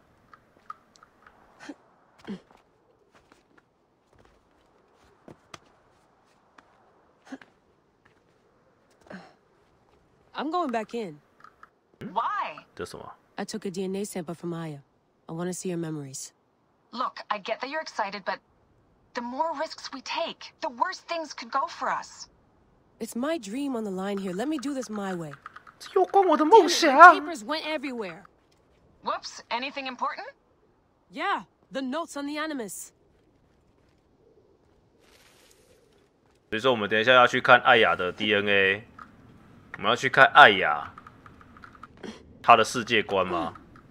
Speaker 13: I'm going back in.
Speaker 12: Why?
Speaker 1: 这是什么？
Speaker 13: I took a DNA sample from Aya. I want to see her memories.
Speaker 12: Look, I get that you're excited, but the more risks we take, the worse things could go for us.
Speaker 13: It's my dream on the line here. Let me do this my way.
Speaker 1: 又关我的梦想。
Speaker 13: Papers went everywhere.
Speaker 12: Whoops, anything important?
Speaker 13: Yeah, the notes on the Animus.
Speaker 1: 所以说，我们等一下要去看艾雅的 DNA， 我们要去看艾雅她的世界观吗？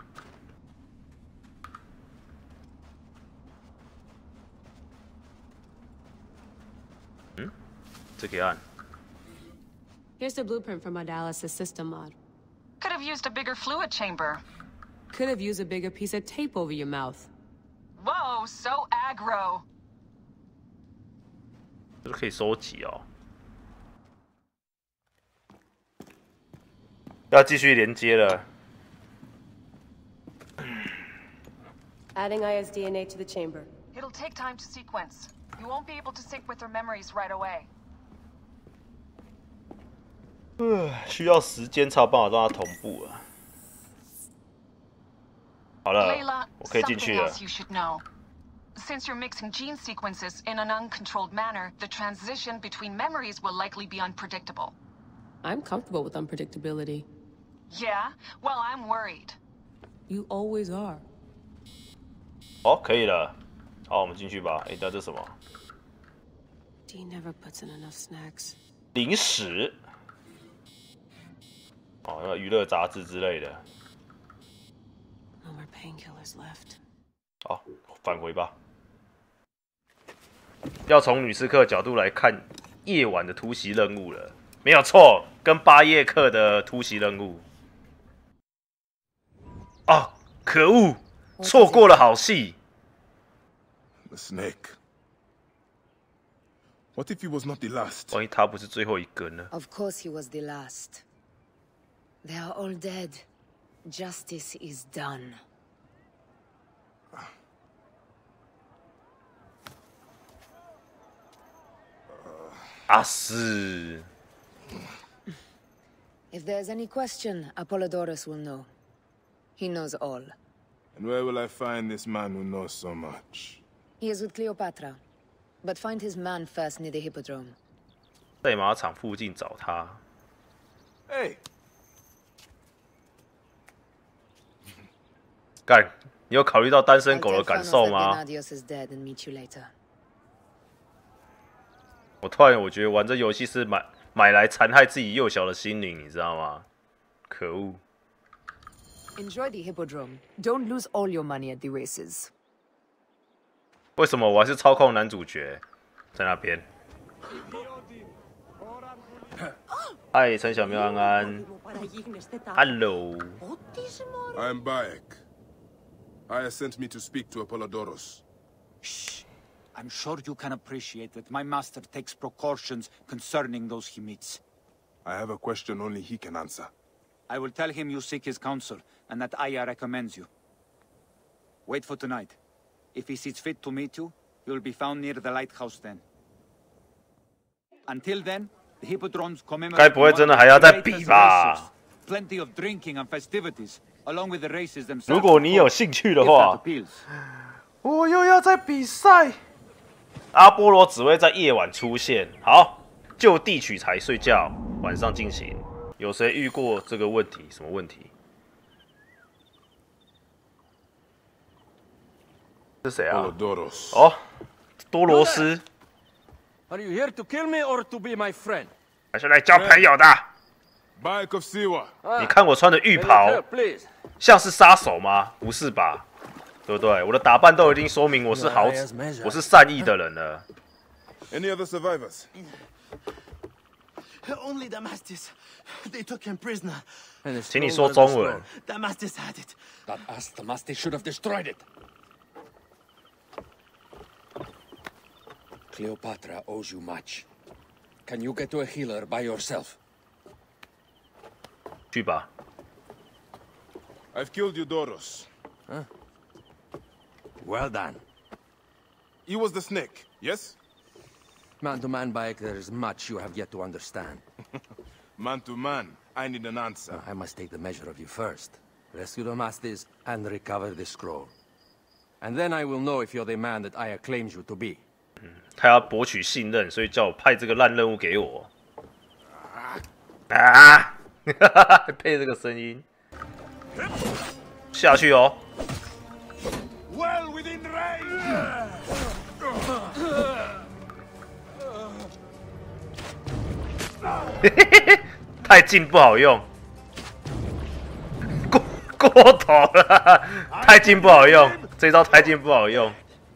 Speaker 1: 这个按。
Speaker 13: Here's the blueprint for Modalis' system mod.
Speaker 12: Could have used a bigger fluid chamber.
Speaker 13: Could have used a bigger piece of tape over your mouth.
Speaker 12: Whoa, so aggro.
Speaker 1: 这个可以收集哦。要继续连接了。
Speaker 13: Adding Aya's DNA to the chamber.
Speaker 12: It'll take time to sequence. You won't be able to sync with her memories right away.
Speaker 1: 需要时间才有办法让它同步啊。好了，
Speaker 12: Layla,
Speaker 1: 我可以进
Speaker 12: something
Speaker 1: 去了。
Speaker 12: else you should know. Since you're mixing gene sequences in an uncontrolled manner, the transition between memories will likely be unpredictable.
Speaker 13: I'm comfortable with unpredictability.
Speaker 12: Yeah? Well, I'm worried.
Speaker 13: You always are.
Speaker 1: 哦，可以了。好，我们进去吧。哎，那这什么？
Speaker 13: Dean never puts in enough snacks.
Speaker 1: 零食。哦，那娱乐杂志之类的。
Speaker 13: No more painkillers left.
Speaker 1: 好，返回吧。要从女刺客角度来看夜晚的突袭任务了，没有错，跟巴叶克的突袭任务。啊，可恶，错过了好戏。
Speaker 3: The snake. What if he was not the last?
Speaker 1: 万一他不是最后一个呢？
Speaker 14: Of course he was the last. They are all dead. Justice is done.
Speaker 1: 啊是。
Speaker 14: If there's any question, Apollodorus will know. He knows all.
Speaker 3: And where will I find this man who knows so much?
Speaker 14: He is with Cleopatra. But find his man first near the Hippodrome.
Speaker 1: 在马场附近找他。
Speaker 3: Hey.
Speaker 1: 干，你有考虑到单身狗的感受吗？
Speaker 14: Gennadios is dead and meet you later.
Speaker 1: 我突然我觉得玩这游戏是买来残害自己幼小的心灵，你知道吗？可恶！
Speaker 14: Enjoy the Hippodrome. Don't lose all your money at the races.
Speaker 1: 为什么我还是操控男主角在那边？嗨，陈小喵安安 ，Hello。
Speaker 3: I'm Bayek. Aya sent me to speak to Apollodorus.
Speaker 15: Shh. I'm sure you can appreciate that my master takes precautions concerning those he meets.
Speaker 3: I have a question only he can answer.
Speaker 15: I will tell him you seek his counsel, and that Aya recommends you. Wait for tonight. If he sees fit to meet you, you'll be found near the lighthouse then. Until then, the Hippodrome's commemorate...
Speaker 1: 该不会真的还要再比吧？
Speaker 15: Plenty of drinking and festivities, along with the races themselves.
Speaker 1: 如果你有兴趣的话，我又要在比赛。阿波罗只会在夜晚出现。好，就地取材睡觉，晚上进行。有谁遇过这个问题？什么问题？是谁啊？哦，多罗斯。
Speaker 9: Are you here to kill me or to be my friend?
Speaker 1: 还是来交朋友的。
Speaker 3: Bayek of Siwa.
Speaker 1: 你看我穿的浴袍，像是杀手吗？不是吧？对不对？我的打扮都已经说明我是我是善意的人了。
Speaker 3: Any other survivors?
Speaker 16: Only Damastis. They took him prisoner.
Speaker 1: 请你说中文。
Speaker 16: Damastis had it.
Speaker 9: That us, Damastis should have destroyed it. Cleopatra owes you much. Can you get to a healer by yourself?
Speaker 1: 去吧。
Speaker 3: I've killed Eudoros.
Speaker 9: Huh? Well done.
Speaker 3: He was the snake, yes?
Speaker 9: Man to man, Bayek, there is much you have yet to understand.
Speaker 3: Man to man, I need an answer.
Speaker 9: I must take the measure of you first. Rescue Damastis and recover the scroll. And then I will know if you're the man that Aya claims you to be.
Speaker 1: 他要博取信任，所以叫我派这个烂任务给我。 啊！配这个声音，下去哦。
Speaker 2: Well within range.
Speaker 1: 太近不好用，过头了，太近不好用，这招太近不好用。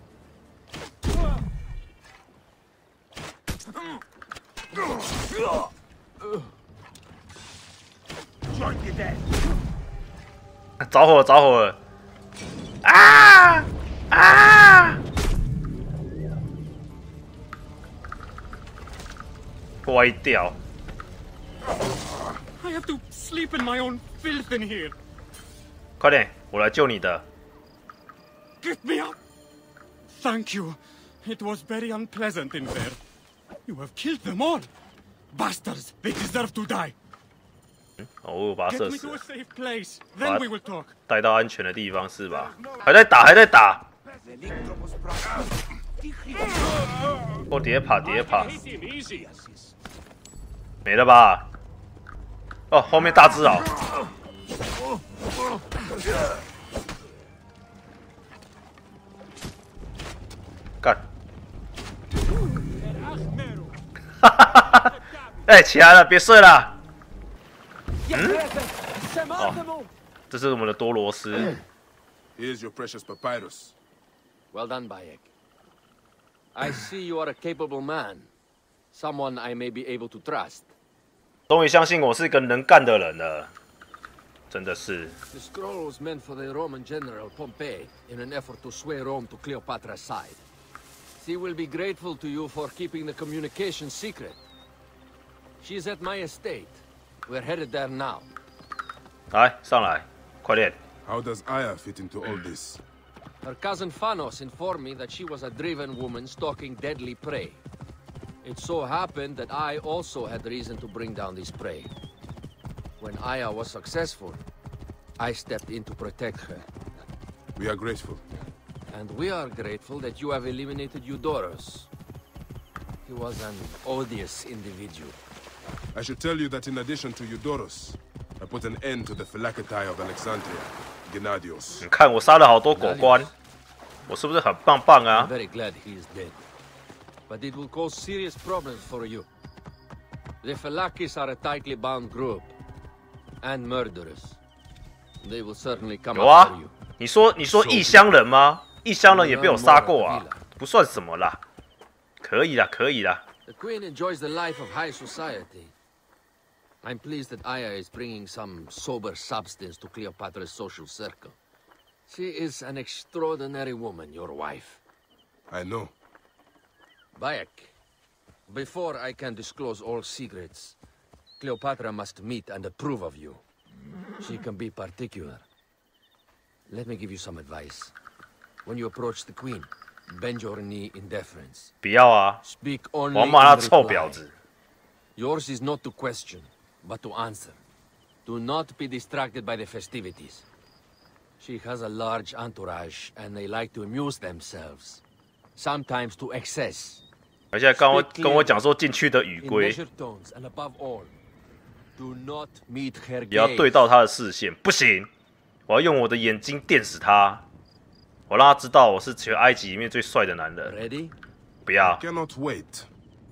Speaker 1: 着火了，着火了！啊啊！歪掉。
Speaker 6: I have to sleep in my own filth in here.
Speaker 1: 快点，我来救你的。
Speaker 6: Get me up! Thank you. It was very unpleasant in there. You have killed them all. Bastards, they deserve to die.
Speaker 1: 哦，把他射
Speaker 6: Get me
Speaker 1: 死
Speaker 6: to
Speaker 1: 了
Speaker 6: a。safe place, then we will talk.
Speaker 1: 带到安全的地方是吧？还在打，还在打。我叠爬，叠爬。没了吧？哦，后面大只佬。干！哈哈哈哈！哎，起来了，别睡了。哦，这是我们的多罗斯。
Speaker 3: Here's your precious papyrus.
Speaker 9: Well done, Bayek. I see you are a capable man. Someone I may be able to trust.
Speaker 1: 终于相信我是一个能干的人了，真的是。
Speaker 9: The scroll was meant for the Roman general Pompey in an effort to sway Rome to Cleopatra's side. She will be grateful to you for keeping the communication secret. She's at my estate. We're headed there now.
Speaker 1: 来，上来，快点。
Speaker 3: How does Aya fit into all this?
Speaker 9: Her cousin Phanos informed me that she was a driven woman stalking deadly prey. It so happened that I also had reason to bring down this prey. When Aya was successful, I stepped in to protect her.
Speaker 3: We are grateful.
Speaker 9: And we are grateful that you have eliminated Eudoros. He was an odious individual.
Speaker 3: I should tell you that in addition to Eudoros, I put an end to the Phylactery of Alexandria, Gennadios.
Speaker 1: 你看我杀了好多狗官，我是不是很棒棒啊
Speaker 9: I'm very glad he is dead. But it will cause serious problems for you. The Phylakis are a tightly bound group. And murderers. They will certainly come
Speaker 1: 有
Speaker 9: after
Speaker 1: 啊
Speaker 9: you.，
Speaker 1: 你说异乡人吗？异乡人也被我杀过啊，不算什么啦，可以啦，可以啦。
Speaker 9: The Queen enjoys the life of high society. I'm pleased that Aya is bringing some sober substance to Cleopatra's social circle. She is an extraordinary woman, your wife.
Speaker 3: I know.
Speaker 9: Bayek, before I can disclose all secrets, Cleopatra must meet and approve of you. She can be particular. Let me give you some advice. When you approach the Queen, bend your knee in deference.
Speaker 1: 不要啊！
Speaker 9: Speak
Speaker 1: 我
Speaker 9: only
Speaker 1: 要骂他
Speaker 9: in
Speaker 1: 臭
Speaker 9: reply.
Speaker 1: 婊子。
Speaker 9: Yours is not to question, but to answer. Do not be distracted by the festivities. She has a large entourage, and they like to amuse themselves. Sometimes to excess.
Speaker 1: 而且跟我讲说进去的雨
Speaker 9: In
Speaker 1: 龟
Speaker 9: measured tones, and above all, do not meet her
Speaker 1: 也要
Speaker 9: gaze.
Speaker 1: 对到他的视线，不行，我要用我的眼睛电死他，我让他知道我是全埃及里面最帅的男人。
Speaker 9: Ready?
Speaker 1: 不要
Speaker 3: I，cannot wait.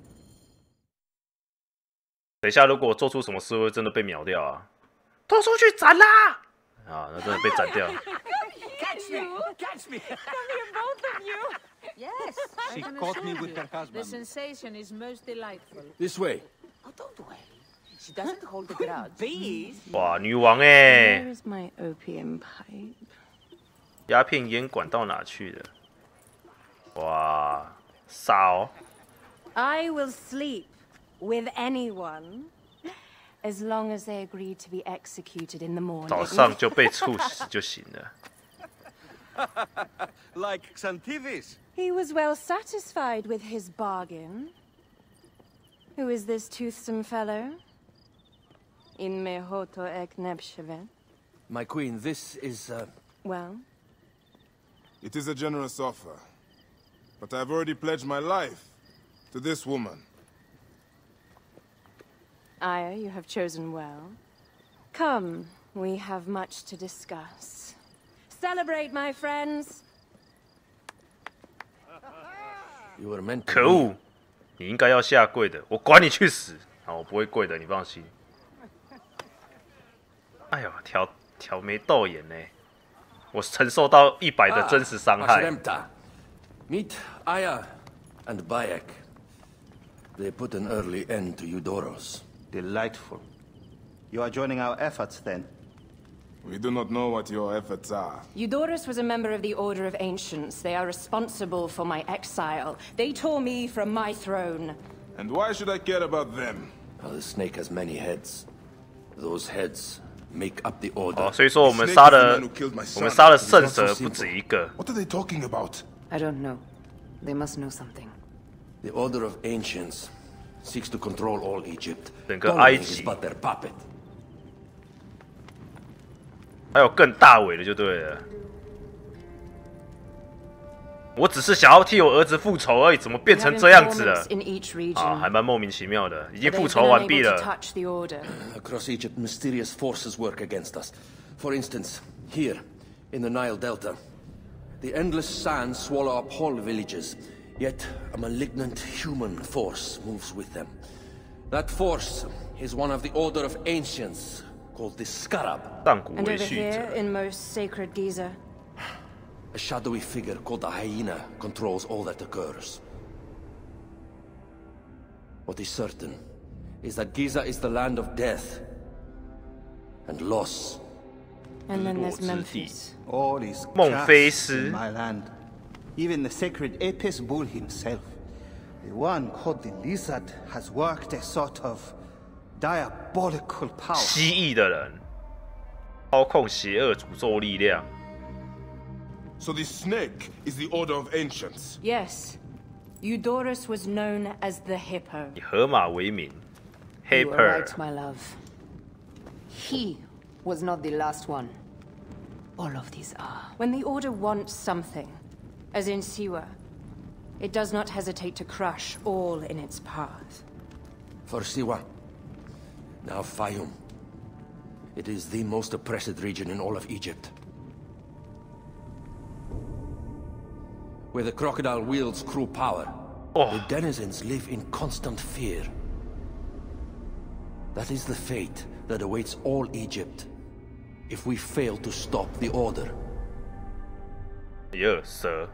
Speaker 1: 等一下如果我做出什么事，会真的被秒掉啊！拖出去斩啦！啊，那真的被斩掉。
Speaker 11: Catch me! Catch me!
Speaker 17: Come here, both of you.
Speaker 11: Yes,
Speaker 15: She
Speaker 11: I can
Speaker 15: caught
Speaker 11: assure
Speaker 15: me with
Speaker 11: you.
Speaker 15: her husband.
Speaker 17: The sensation is most delightful.
Speaker 9: This way.
Speaker 11: Oh, don't worry. She doesn't hold a grudge. Bees?
Speaker 1: 哇，女王哎、
Speaker 13: Where is my opium pipe?
Speaker 1: 鸦片烟管到哪去了？哇，傻哦！
Speaker 13: I will sleep with anyone as long as they agree to be executed in the morning.
Speaker 1: 早上就被处死就行了。
Speaker 7: Like Xantivis.
Speaker 13: He was well satisfied with his bargain. Who is this toothsome fellow? In mehoto ek nebsheve.
Speaker 9: My queen, this is,
Speaker 13: Well,
Speaker 3: It is a generous offer. But I've already pledged my life to this woman.
Speaker 13: Aya, you have chosen well. Come, we have much to discuss. Celebrate, my friends!
Speaker 9: You were meant to
Speaker 1: 可恶！你应该要下跪的，我管你去死！好，我不会跪的，你放心。哎呦，挑眉逗眼呢，我承受到100的真实伤害。
Speaker 9: Meet Aya and Bayek. They put an early end to Eudoros.
Speaker 18: Delightful. You are joining our efforts, then?
Speaker 3: We do not know what your efforts are.
Speaker 13: Eudoros was a member of the Order of Ancients. They are responsible for my exile. They tore me from my throne.
Speaker 3: And why should I care about them?
Speaker 9: Well, the snake has many heads. Those heads make up the order.
Speaker 1: 哦，所以说我们杀了圣蛇不止一个。
Speaker 3: What are they talking about?
Speaker 14: I don't know. They must know something.
Speaker 9: The Order of Ancients seeks to control all Egypt.
Speaker 1: 整个埃及
Speaker 9: is but their puppet.
Speaker 1: 还有更大尾的就对了。我只是想要替我儿子复仇而已，怎么变成这样子了？啊，还蛮莫名其妙的。已经复仇完毕了。
Speaker 9: Across Egypt, mysterious forces work against us. For instance, here in the Nile Delta, the endless sands swallow up whole villages. Yet a malignant human force moves with them. That force is one of the Order of Ancients, called the Scarab.
Speaker 13: And over here, in most sacred Giza?
Speaker 9: A shadowy figure called the Hyena controls all that occurs. What is certain is that Giza is the land of death and loss.
Speaker 13: And then there's Memphis.
Speaker 18: All is
Speaker 1: chaos
Speaker 18: in my land. Even the sacred Apis bull himself, the one called the Lizard, has worked a sort of diabolical power.
Speaker 1: 蜥蜴的人操控邪恶诅咒力量。
Speaker 3: So the snake is the Order of Ancients.
Speaker 13: Yes. Eudoros was known as the Hippo.
Speaker 1: 以河马为名
Speaker 14: You are right, my love. He was not the last one. All of these are.
Speaker 13: When the Order wants something, as in Siwa, it does not hesitate to crush all in its path.
Speaker 9: For Siwa, now Fayum. It is the most oppressed region in all of Egypt. Where the crocodile wields cruel power, the denizens live in constant fear. That is the fate that awaits all Egypt if we fail to stop the Order.
Speaker 1: Yes, sir.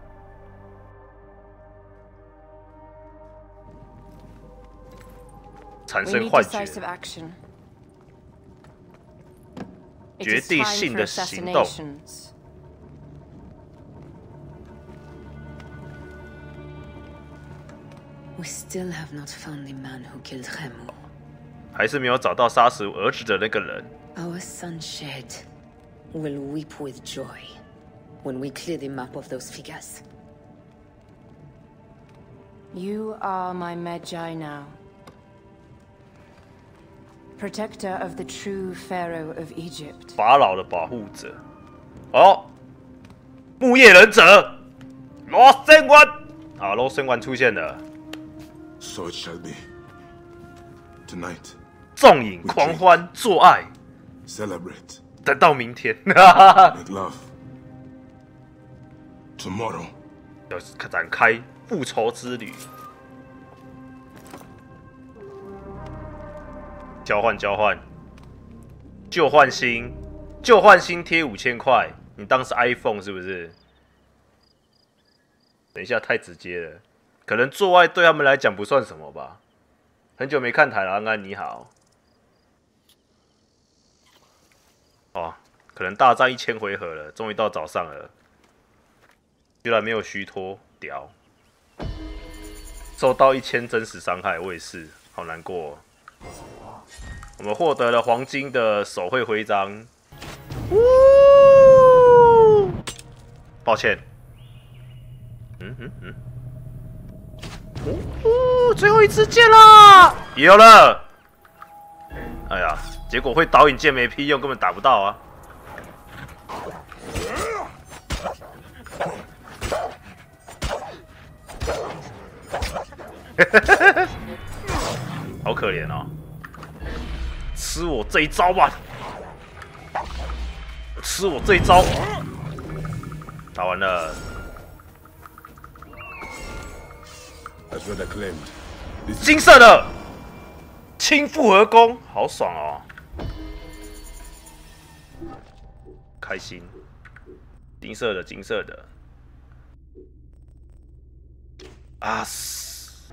Speaker 1: 产生幻觉，决定性的行动。
Speaker 14: We still have not found the man who killed Khemu.
Speaker 1: 还是没有找到杀死儿子的那个人。
Speaker 14: Our son Shed will weep with joy when we clear the map of those figures.
Speaker 13: You are my Medjay now. Protector of the true Pharaoh of Egypt.
Speaker 1: 法老的保护者。哦，木叶忍者，罗森湾。啊，罗森湾出现了。
Speaker 3: So it shall be. Tonight.
Speaker 1: 纵饮狂欢，做爱。
Speaker 3: Celebrate.
Speaker 1: 等到明天。
Speaker 3: Make love. Tomorrow.
Speaker 1: 要展开复仇之旅。交换，旧换新，旧换新贴5000块，你当是 iPhone 是不是？等一下，太直接了，可能做爱对他们来讲不算什么吧。很久没看台了，安安你好。哦，可能大战1000回合了，终于到早上了，居然没有虚脱，屌！受到1000真实伤害，我也是，好难过哦。我们获得了黄金的手绘徽章。抱歉。最后一支箭啦！有了。哎呀，结果会导引箭没屁用，根本打不到啊。好可怜哦。 吃我这一招吧！吃我这一招！打完了。金色的轻复合弓，好爽哦！开心。金色的，金色的。啊嘶！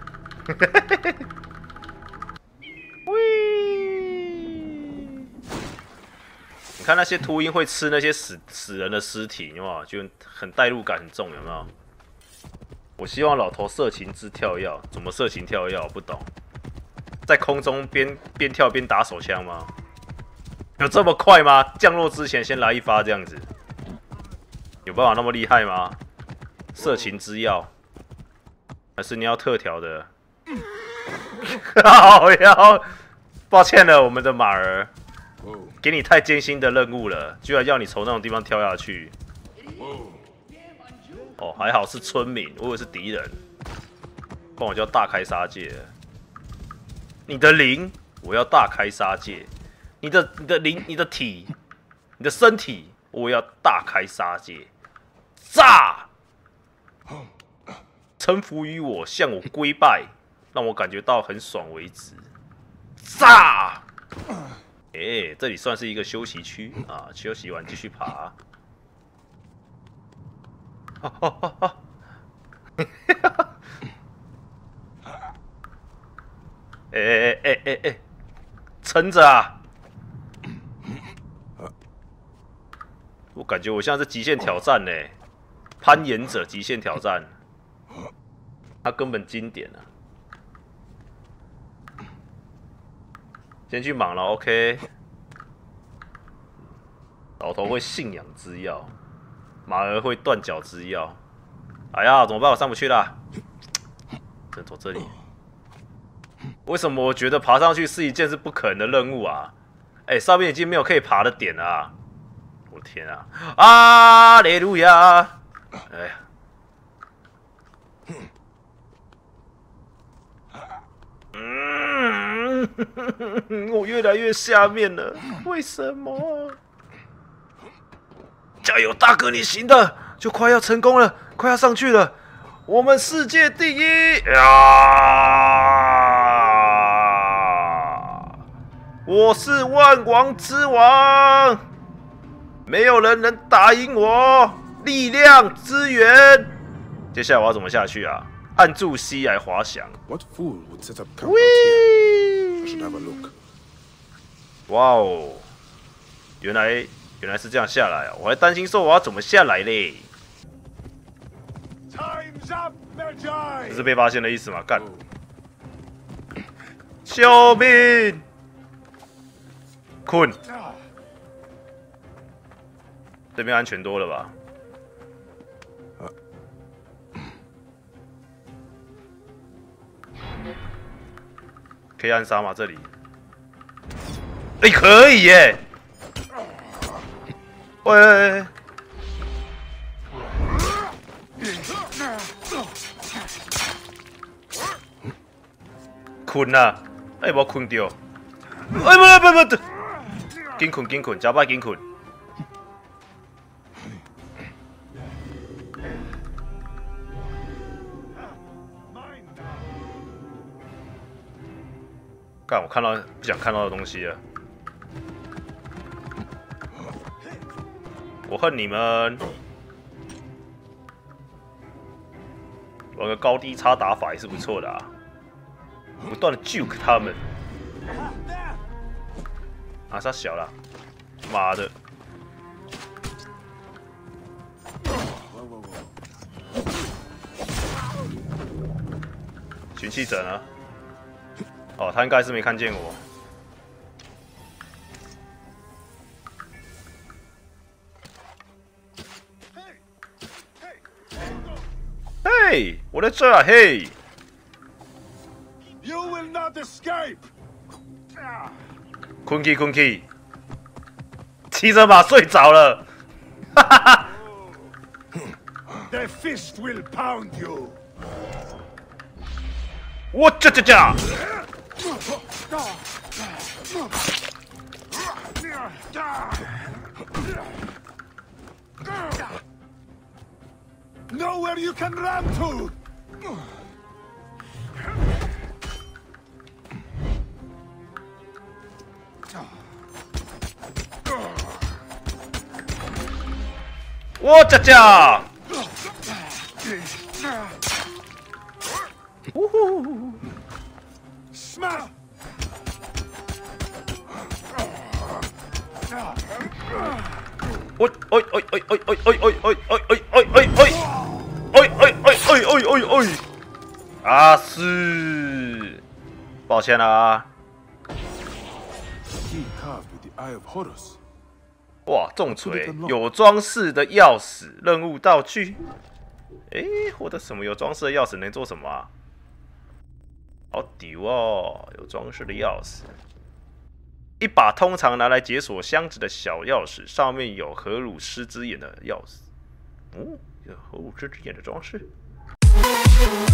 Speaker 1: 你看那些秃鹰会吃那些死人的尸体，有没有？就很代入感很重，有没有？我希望老头色情之跳跃，怎么色情跳跃？我不懂。在空中边跳边打手枪吗？有这么快吗？降落之前先来一发这样子，有办法那么厉害吗？色情之药，还是你要特调的？好呀，抱歉了，我们的马儿，给你太艰辛的任务了，居然要你从那种地方跳下去。哦，还好是村民，我以为是敌人，不然我就要大开杀戒了。你的灵，我要大开杀戒；你的灵，你的体，你的身体，我要大开杀戒。炸！臣服于我，向我跪拜，让我感觉到很爽为止。炸！这里算是一个休息区啊，休息完继续爬。撑着啊！我感觉我像是极限挑战呢，攀岩者极限挑战，它根本经典啊！先去忙了 ，OK。老头会信仰之药。马儿会断脚之药，哎呀，怎么办？我上不去啦！只能走这里。为什么我觉得爬上去是一件是不可能的任务啊？上面已经没有可以爬的点了啊！我的天啊！阿雷路亚！哎呀！我越来越下面了，为什么？加油，大哥，你行的，就快要成功了，快要上去了，我们世界第一啊！我是万王之王，没有人能打赢我，力量支援。接下来我要怎么下去啊？按住 C 来滑翔。哇哦，原来是这样下来啊！我还担心说我要怎么下来嘞。这是被发现的意思吗？干！救命！困。这边安全多了吧？可以暗杀吗？这里？可以耶！喂！困啊！无困到。不，紧困，加快紧困。干！我看到不想看到的东西了。我恨你们！玩个高低差打法也是不错的啊，不断的 juke 他们。啊，杀小了，妈的！寻气者呢？哦，他应该是没看见我。嘿，我在这啊！嘿
Speaker 2: ，You will not escape。
Speaker 1: 困起，骑着马睡着了。哈哈哈。
Speaker 2: The fist will pound you。
Speaker 1: 我这。
Speaker 4: Nowhere you can run to!
Speaker 1: 我这家，呜呼
Speaker 4: Smash!
Speaker 1: 喂喂喂喂喂喂喂喂喂喂喂喂喂喂喂喂！啊是，抱歉了啊。哇，重锤，有装饰的钥匙，任务道具。哎，获得什么有装饰的钥匙能做什么啊？好屌哦，有装饰的钥匙。一把通常拿来解锁箱子的小钥匙，上面有荷鲁斯之眼的钥匙。哦，有荷鲁斯之眼的装饰。